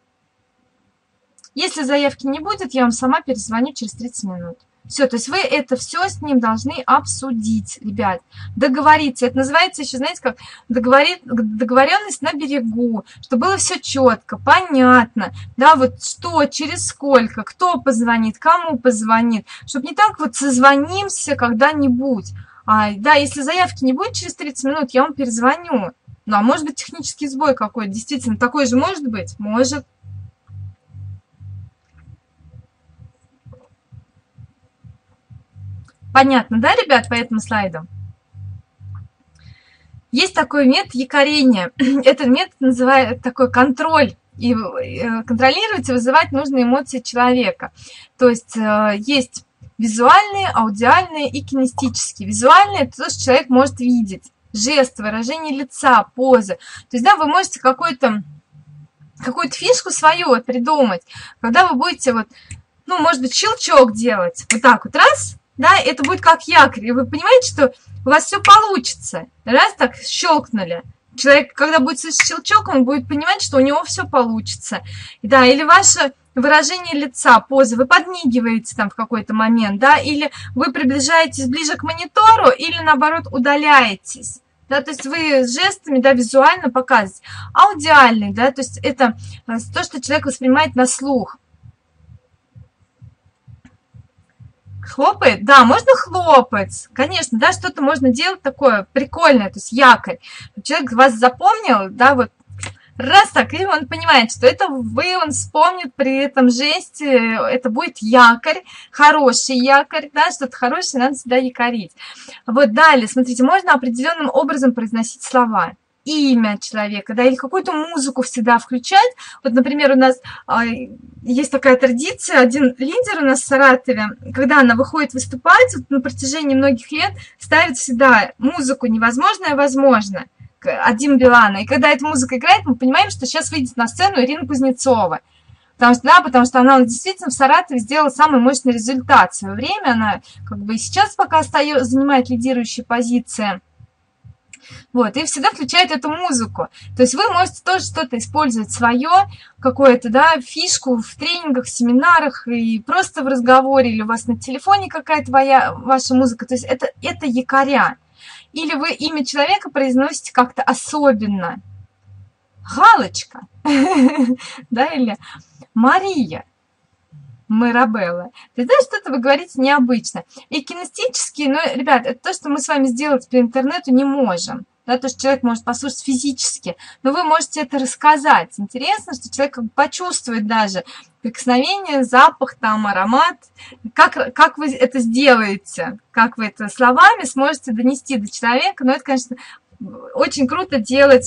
Если заявки не будет, я вам сама перезвоню через тридцать минут. Все, то есть вы это все с ним должны обсудить, ребят. Договориться. Это называется еще, знаете, как договоренность на берегу, чтобы было все четко, понятно. Да, вот что, через сколько, кто позвонит, кому позвонит. Чтобы не так вот созвонимся когда-нибудь. А, да, если заявки не будет через тридцать минут, я вам перезвоню. Ну, а может быть технический сбой какой-то. Действительно, такой же может быть? Может. Понятно, да, ребят, по этому слайду? Есть такой метод якорения. Этот метод называют такой контроль. И контролировать и вызывать нужные эмоции человека. То есть есть визуальные, аудиальные и кинестические. Визуальные – это то, что человек может видеть. Жесты, выражение лица, позы. То есть, да, вы можете какую-то какую-то фишку свою вот придумать, когда вы будете вот, ну, может быть, щелчок делать. Вот так вот, раз – да, это будет как якорь. И вы понимаете, что у вас все получится. Раз так щелкнули. Человек, когда будет щелчок, он будет понимать, что у него все получится. Да, или ваше выражение лица, позы, вы подмигиваете там в какой-то момент, да, или вы приближаетесь ближе к монитору, или наоборот удаляетесь. Да, то есть вы жестами, да, визуально показываете. Аудиальный, да, то есть это то, что человек воспринимает на слух. Хлопает? Да, можно хлопать. Конечно, да, что-то можно делать такое прикольное, то есть якорь. Человек вас запомнил, да, вот раз так, и он понимает, что это вы, он вспомнит при этом жесте, это будет якорь, хороший якорь, да, что-то хорошее надо всегда якорить. Вот далее, смотрите, можно определенным образом произносить слова. Имя человека, да, или какую-то музыку всегда включать. Вот, например, у нас а, есть такая традиция, один лидер у нас в Саратове, когда она выходит выступать, вот, на протяжении многих лет ставит всегда музыку «Невозможное возможно», Адим Билана. И когда эта музыка играет, мы понимаем, что сейчас выйдет на сцену Ирина Кузнецова. Потому что, да, потому что она действительно в Саратове сделала самый мощный результат в свое время. Она как бы и сейчас пока остается, занимает лидирующие позиции. Вот, и всегда включает эту музыку. То есть вы можете тоже что-то использовать свое, какую-то, да, фишку в тренингах, семинарах и просто в разговоре, или у вас на телефоне какая-то твоя, ваша музыка. То есть это, это якоря. Или вы имя человека произносите как-то особенно. Галочка, да, или Мария. Мирабелла. То есть, да, что-то вы говорите необычно. И кинестически, ну, ребят, это то, что мы с вами сделать по интернету не можем. Да, то, что человек может послушать физически, но вы можете это рассказать. Интересно, что человек как бы почувствует даже прикосновение, запах, там, аромат. Как, как вы это сделаете, как вы это словами сможете донести до человека. Но это, конечно, очень круто делать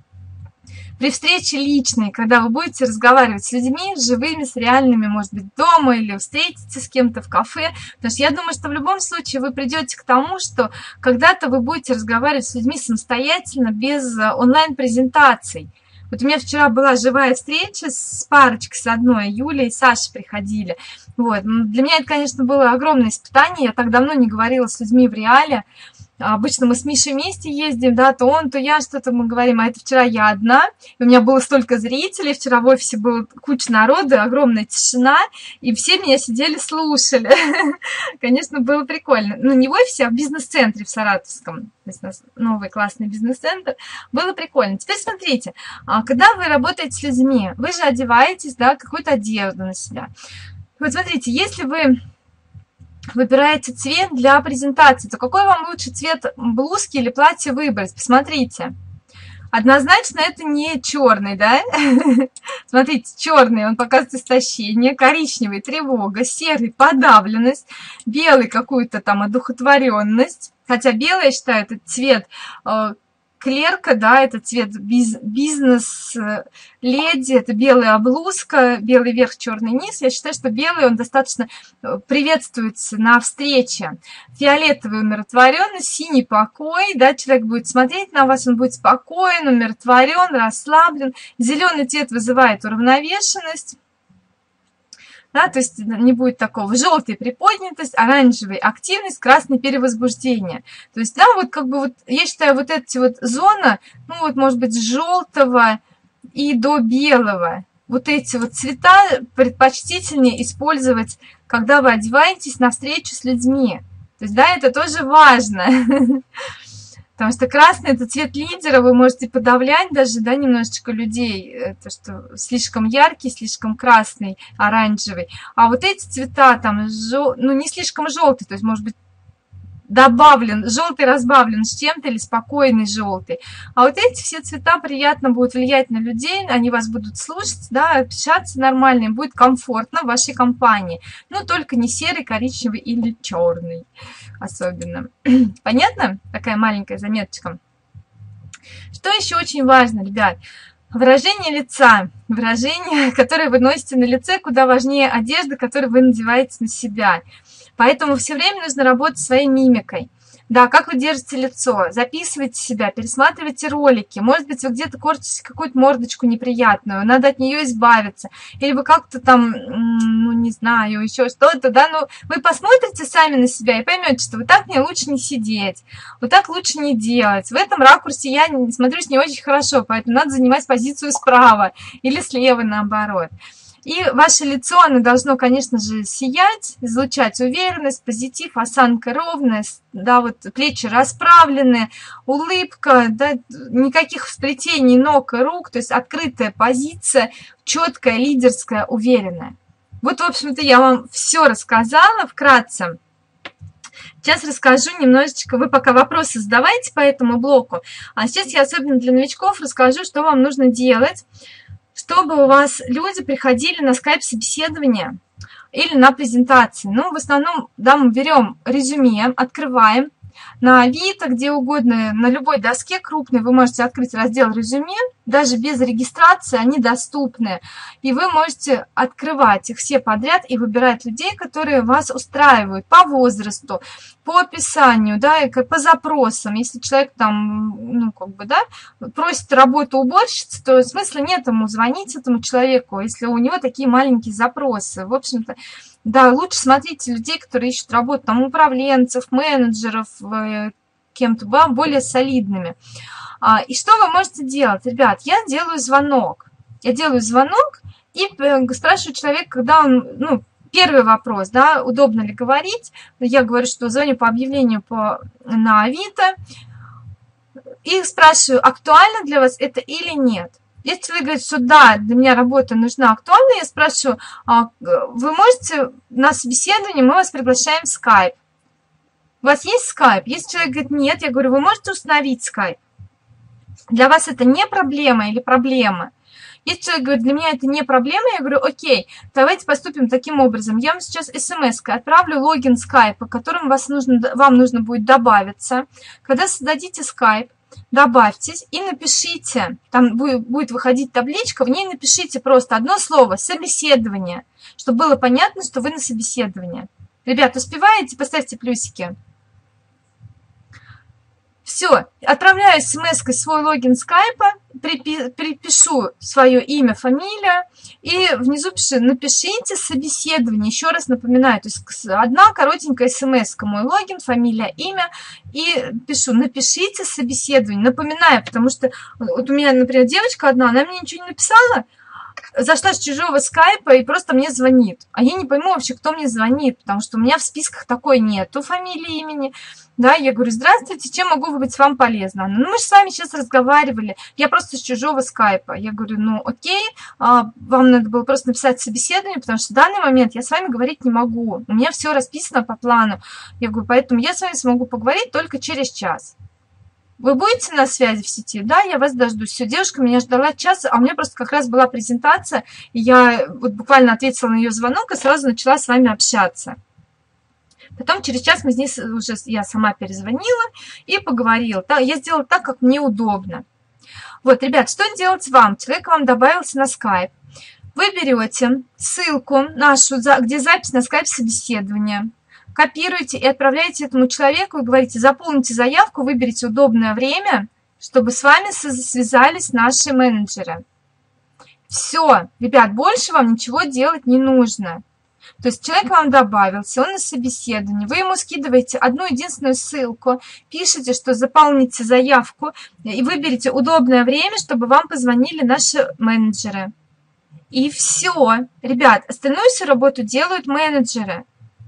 при встрече личной, когда вы будете разговаривать с людьми, с живыми, с реальными, может быть, дома, или встретитесь с кем-то в кафе. Потому что я думаю, что в любом случае вы придете к тому, что когда-то вы будете разговаривать с людьми самостоятельно, без онлайн-презентаций. Вот у меня вчера была живая встреча с парочкой, с одной, Юля и Саша приходили. Вот. Для меня это, конечно, было огромное испытание. Я так давно не говорила с людьми в реале. Обычно мы с Мишей вместе ездим, да, то он, то я, что-то мы говорим, а это вчера я одна, и у меня было столько зрителей, вчера в офисе была куча народа, огромная тишина, и все меня сидели, слушали. Конечно, было прикольно. Ну, не в офисе, а в бизнес-центре в Саратовском. То есть у нас новый классный бизнес-центр. Было прикольно. Теперь смотрите, когда вы работаете с людьми, вы же одеваетесь, да, какую-то одежду на себя. Вот смотрите, если вы выбираете цвет для презентации, то какой вам лучше цвет блузки или платья выбрать? Посмотрите. Однозначно это не черный, да? Смотрите, черный, он показывает истощение, коричневый — тревога, серый — подавленность, белый — какую-то там одухотворенность. Хотя белый, я считаю, это цвет клерка, да, это цвет бизнес-леди, это белая блузка, белый верх, черный низ. Я считаю, что белый, он достаточно приветствуется на встрече. Фиолетовый — умиротворенность, синий — покой, да, человек будет смотреть на вас, он будет спокоен, умиротворен, расслаблен. Зеленый цвет вызывает уравновешенность. Да, то есть не будет такого. Желтый — приподнятость, оранжевый — активность, красный — перевозбуждение. То есть, да, вот как бы вот, я считаю, вот эти вот зона, ну вот, может быть, с желтого и до белого, вот эти вот цвета предпочтительнее использовать, когда вы одеваетесь на встречу с людьми. То есть, да, это тоже важно. Потому что красный — это цвет лидера, вы можете подавлять даже, да, немножечко людей, то, что слишком яркий, слишком красный, оранжевый. А вот эти цвета там, жел... ну, не слишком желтый, то есть, может быть, добавлен, желтый разбавлен с чем-то или спокойный желтый. А вот эти все цвета приятно будут влиять на людей, они вас будут слушать, да, общаться нормально, им будет комфортно в вашей компании. Но только не серый, коричневый или черный особенно. Понятно? Такая маленькая заметочка. Что еще очень важно, ребят? Выражение лица. Выражение, которое вы носите на лице, куда важнее одежды, которую вы надеваете на себя. Поэтому все время нужно работать своей мимикой. Да, как вы держите лицо, записывайте себя, пересматривайте ролики. Может быть, вы где-то корчите какую-то мордочку неприятную, надо от нее избавиться. Или вы как-то там, ну, не знаю, еще что-то, да, ну, вы посмотрите сами на себя и поймете, что вот так мне лучше не сидеть, вот так лучше не делать. В этом ракурсе я смотрюсь не очень хорошо, поэтому надо занимать позицию справа или слева, наоборот. И ваше лицо, оно должно, конечно же, сиять, излучать уверенность, позитив, осанка ровная, да, вот плечи расправлены, улыбка, да, никаких сплетений ног и рук, то есть открытая позиция, четкая, лидерская, уверенная. Вот, в общем-то, я вам все рассказала вкратце. Сейчас расскажу немножечко, вы пока вопросы задавайте по этому блоку, а сейчас я особенно для новичков расскажу, что вам нужно делать, чтобы у вас люди приходили на скайп-собеседование или на презентации. Ну, в основном, да, мы берем резюме, открываем на Авито, где угодно, на любой доске крупной вы можете открыть раздел резюме, даже без регистрации они доступны. И вы можете открывать их все подряд и выбирать людей, которые вас устраивают по возрасту, по описанию, да, и по запросам. Если человек там, ну, как бы, да, просит работу уборщицы, то смысла нет ему звонить этому человеку, если у него такие маленькие запросы. В общем-то, да, лучше смотрите людей, которые ищут работу, там, управленцев, менеджеров, кем-то более солидными. И что вы можете делать? Ребят, я делаю звонок. Я делаю звонок и спрашиваю человека, когда он, ну, первый вопрос, да, удобно ли говорить. Я говорю, что звоню по объявлению по, на Авито. И спрашиваю, актуально для вас это или нет. Если человек говорит, что да, для меня работа нужна актуальна, я спрашиваю, вы можете на собеседование, мы вас приглашаем в скайп. У вас есть скайп? Если человек говорит нет, я говорю, вы можете установить скайп? Для вас это не проблема или проблема? Если человек говорит, для меня это не проблема, я говорю, окей, давайте поступим таким образом. Я вам сейчас смс-кой отправлю логин скайпа, которым вас нужно, вам нужно будет добавиться. Когда создадите скайп, добавьтесь и напишите, там будет выходить табличка, в ней напишите просто одно слово «собеседование», чтобы было понятно, что вы на собеседовании. Ребят, успеваете? Поставьте плюсики. Все, отправляю смс-кой свой логин скайпа, припишу свое имя, фамилию и внизу пишу, напишите собеседование. Еще раз напоминаю, то есть одна коротенькая смс-ка, мой логин, фамилия, имя, и пишу, напишите собеседование. Напоминаю, потому что вот у меня, например, девочка одна, она мне ничего не написала, зашла с чужого скайпа и просто мне звонит. А я не пойму вообще, кто мне звонит, потому что у меня в списках такой нету фамилии, имени. Да, я говорю, здравствуйте, чем могу быть вам полезна? Ну, мы же с вами сейчас разговаривали, я просто с чужого скайпа. Я говорю, ну, окей, вам надо было просто написать собеседование, потому что в данный момент я с вами говорить не могу. У меня все расписано по плану. Я говорю, поэтому я с вами смогу поговорить только через час. Вы будете на связи в сети? Да, я вас дождусь. Все, девушка меня ждала час, а у меня просто как раз была презентация, и я вот буквально ответила на ее звонок и сразу начала с вами общаться. Потом через час мы здесь уже я сама перезвонила и поговорила. Я сделала так, как мне удобно. Вот, ребят, что делать вам? Человек вам добавился на скайп. Вы берете ссылку нашу, где запись на скайп-собеседование, копируете и отправляете этому человеку и говорите, заполните заявку, выберите удобное время, чтобы с вами связались наши менеджеры. Все, ребят, больше вам ничего делать не нужно. То есть человек вам добавился, он на собеседовании, вы ему скидываете одну единственную ссылку, пишете, что заполните заявку и выберите удобное время, чтобы вам позвонили наши менеджеры. И все. Ребят, остальную всю работу делают менеджеры.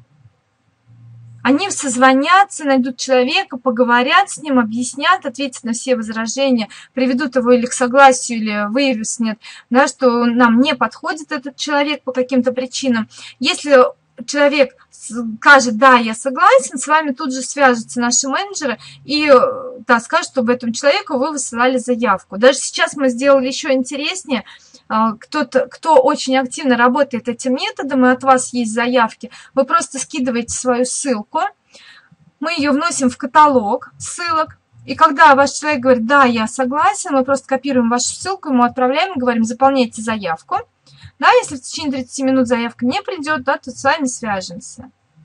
Они созвонятся, найдут человека, поговорят с ним, объяснят, ответят на все возражения, приведут его или к согласию, или выяснят, да, что нам не подходит этот человек по каким-то причинам. Если человек скажет, да, я согласен, с вами тут же свяжутся наши менеджеры и да, скажут, чтобы этому человеку вы высылали заявку. Даже сейчас мы сделали еще интереснее. Кто-то, кто очень активно работает этим методом, и от вас есть заявки, вы просто скидываете свою ссылку, мы ее вносим в каталог ссылок, и когда ваш человек говорит, да, я согласен, мы просто копируем вашу ссылку, ему отправляем и говорим, заполняйте заявку. Да, если в течение тридцати минут заявка не придет, да, то с вами свяжемся.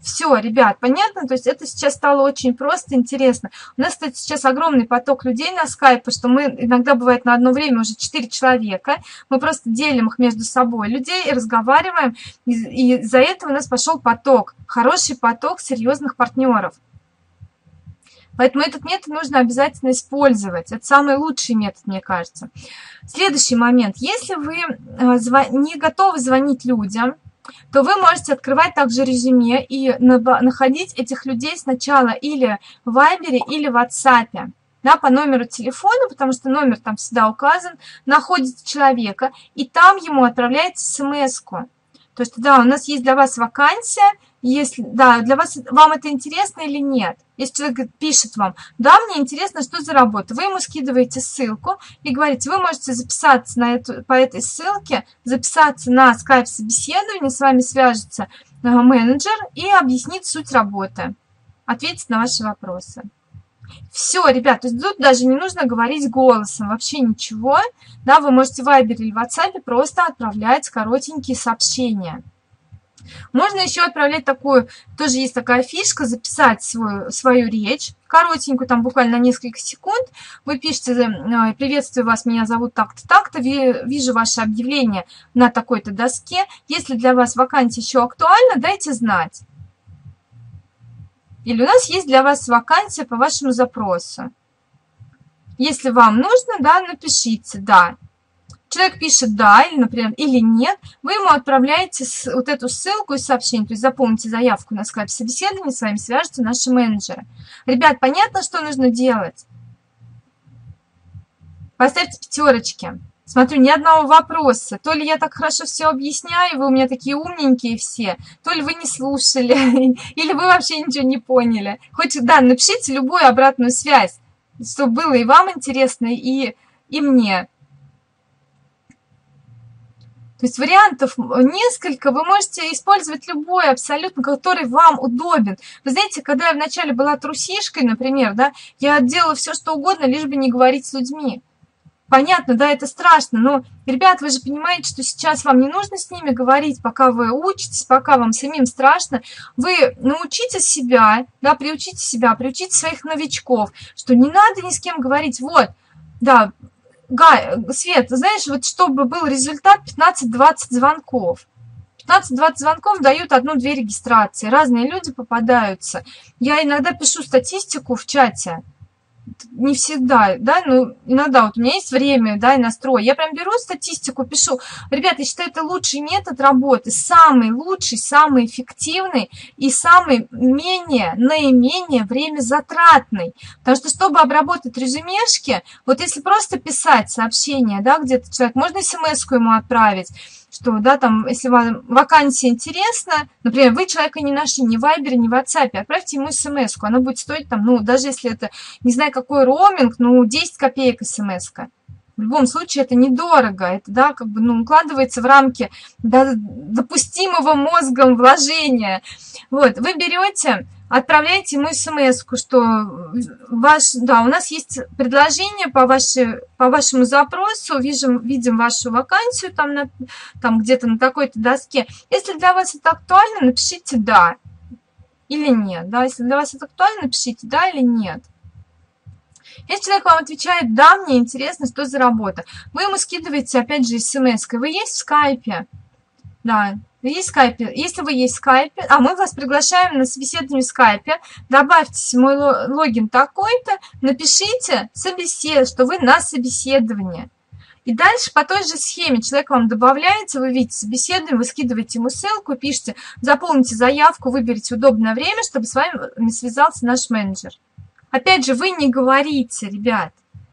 Все, ребят, понятно? То есть это сейчас стало очень просто, интересно. У нас, кстати, сейчас огромный поток людей на скайпе, что мы иногда бывает на одно время уже четыре человека. Мы просто делим их между собой людей и разговариваем. И, и из-за этого у нас пошел поток, хороший поток серьезных партнеров. Поэтому этот метод нужно обязательно использовать. Это самый лучший метод, мне кажется. Следующий момент. Если вы не готовы звонить людям, то вы можете открывать также резюме и находить этих людей сначала или в Вайбере, или в WhatsApp, да, по номеру телефона, потому что номер там всегда указан, находите человека, и там ему отправляете смс-ку. То есть, да, у нас есть для вас вакансия, если, да, для вас, вам это интересно или нет. Если человек пишет вам, да, мне интересно, что за работа, вы ему скидываете ссылку и говорите, вы можете записаться на эту, по этой ссылке, записаться на скайп-собеседование, с вами свяжется менеджер и объяснит суть работы, ответит на ваши вопросы. Все, ребят, то есть тут даже не нужно говорить голосом, вообще ничего, да, вы можете в Viber или в WhatsApp просто отправлять коротенькие сообщения. Можно еще отправлять такую, тоже есть такая фишка, записать свою, свою речь, коротенькую, там буквально на несколько секунд. Вы пишете: приветствую вас, меня зовут так-то, так-то, вижу ваше объявление на такой-то доске. Если для вас вакансия еще актуальна, дайте знать. Или у нас есть для вас вакансия по вашему запросу. Если вам нужно, да, напишите «да». Человек пишет «да» или, например, или «нет», вы ему отправляете вот эту ссылку и сообщение, то есть заполните заявку на скайп-собеседование, с вами свяжутся наши менеджеры. Ребят, понятно, что нужно делать? Поставьте пятерочки. Смотрю, ни одного вопроса. То ли я так хорошо все объясняю, вы у меня такие умненькие все, то ли вы не слушали, или вы вообще ничего не поняли. Хоть, да, напишите любую обратную связь, чтобы было и вам интересно, и, и мне. То есть вариантов несколько, вы можете использовать любой абсолютно, который вам удобен. Вы знаете, когда я вначале была трусишкой, например, да, я делала все, что угодно, лишь бы не говорить с людьми. Понятно, да, это страшно, но, ребят, вы же понимаете, что сейчас вам не нужно с ними говорить, пока вы учитесь, пока вам самим страшно. Вы научите себя, да, приучите себя, приучите своих новичков, что не надо ни с кем говорить. Вот, да, Гай, Свет, знаешь, вот чтобы был результат пятнадцать-двадцать звонков. пятнадцать-двадцать звонков дают одну-две регистрации. Разные люди попадаются. Я иногда пишу статистику в чате. Не всегда, да, но иногда вот у меня есть время, да, и настрой. Я прям беру статистику, пишу. Ребята, я считаю, это лучший метод работы, самый лучший, самый эффективный и самый менее, наименее время затратный. Потому что, чтобы обработать резюмешки, вот если просто писать сообщение, да, где-то человек, можно смс-ку ему отправить, что, да, там, если вам вакансия интересна, например, вы человека не нашли ни в Вайбере, ни в WhatsApp, отправьте ему смс-ку, она будет стоить там, ну, даже если это, не знаю, какой роуминг, ну, десять копеек смс-ка. В любом случае это недорого, это, да, как бы, ну, укладывается в рамки, да, допустимого мозгом вложения. Вот, вы берете, отправляете ему смс-ку, что ваш, да, у нас есть предложение по, вашей, по вашему запросу, видим, видим вашу вакансию там, на, там где-то на такой-то доске. Если для вас это актуально, напишите «да» или «нет». Да, если для вас это актуально, напишите «да» или «нет». Если человек вам отвечает «да, мне интересно, что за работа», вы ему скидываете, опять же, смс-кой. Вы есть в скайпе? Да, вы есть в скайпе. Если вы есть в скайпе, а мы вас приглашаем на собеседование в скайпе, добавьте мой логин такой-то, напишите собесед, что вы на собеседовании. И дальше по той же схеме человек вам добавляется, вы видите собеседование, вы скидываете ему ссылку, пишите, заполните заявку, выберите удобное время, чтобы с вами связался наш менеджер. Опять же, вы не говорите, ребят.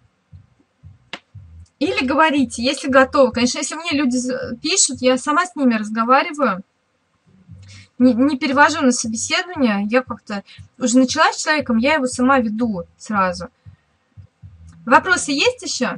Или говорите, если готовы. Конечно, если мне люди пишут, я сама с ними разговариваю, не, не перевожу на собеседование, я как-то уже начала с человеком, я его сама веду сразу. Вопросы есть еще?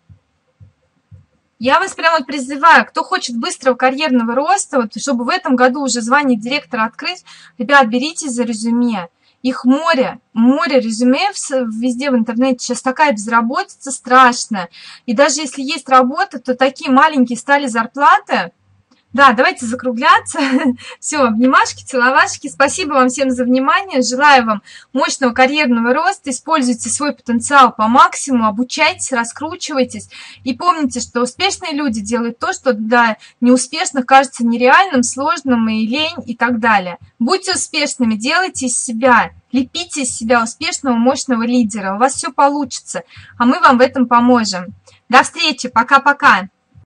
Я вас прямо вот призываю, кто хочет быстрого карьерного роста, вот, чтобы в этом году уже звание директора открыть, ребят, берите за резюме. Их море, море резюме везде в интернете. Сейчас такая безработица страшная. И даже если есть работа, то такие маленькие стали зарплаты. Да, давайте закругляться. Все, обнимашки, целовашки. Спасибо вам всем за внимание. Желаю вам мощного карьерного роста. Используйте свой потенциал по максимуму, обучайтесь, раскручивайтесь. И помните, что успешные люди делают то, что для неуспешных кажется нереальным, сложным и лень и так далее. Будьте успешными, делайте из себя, лепите из себя успешного, мощного лидера. У вас все получится, а мы вам в этом поможем. До встречи, пока-пока.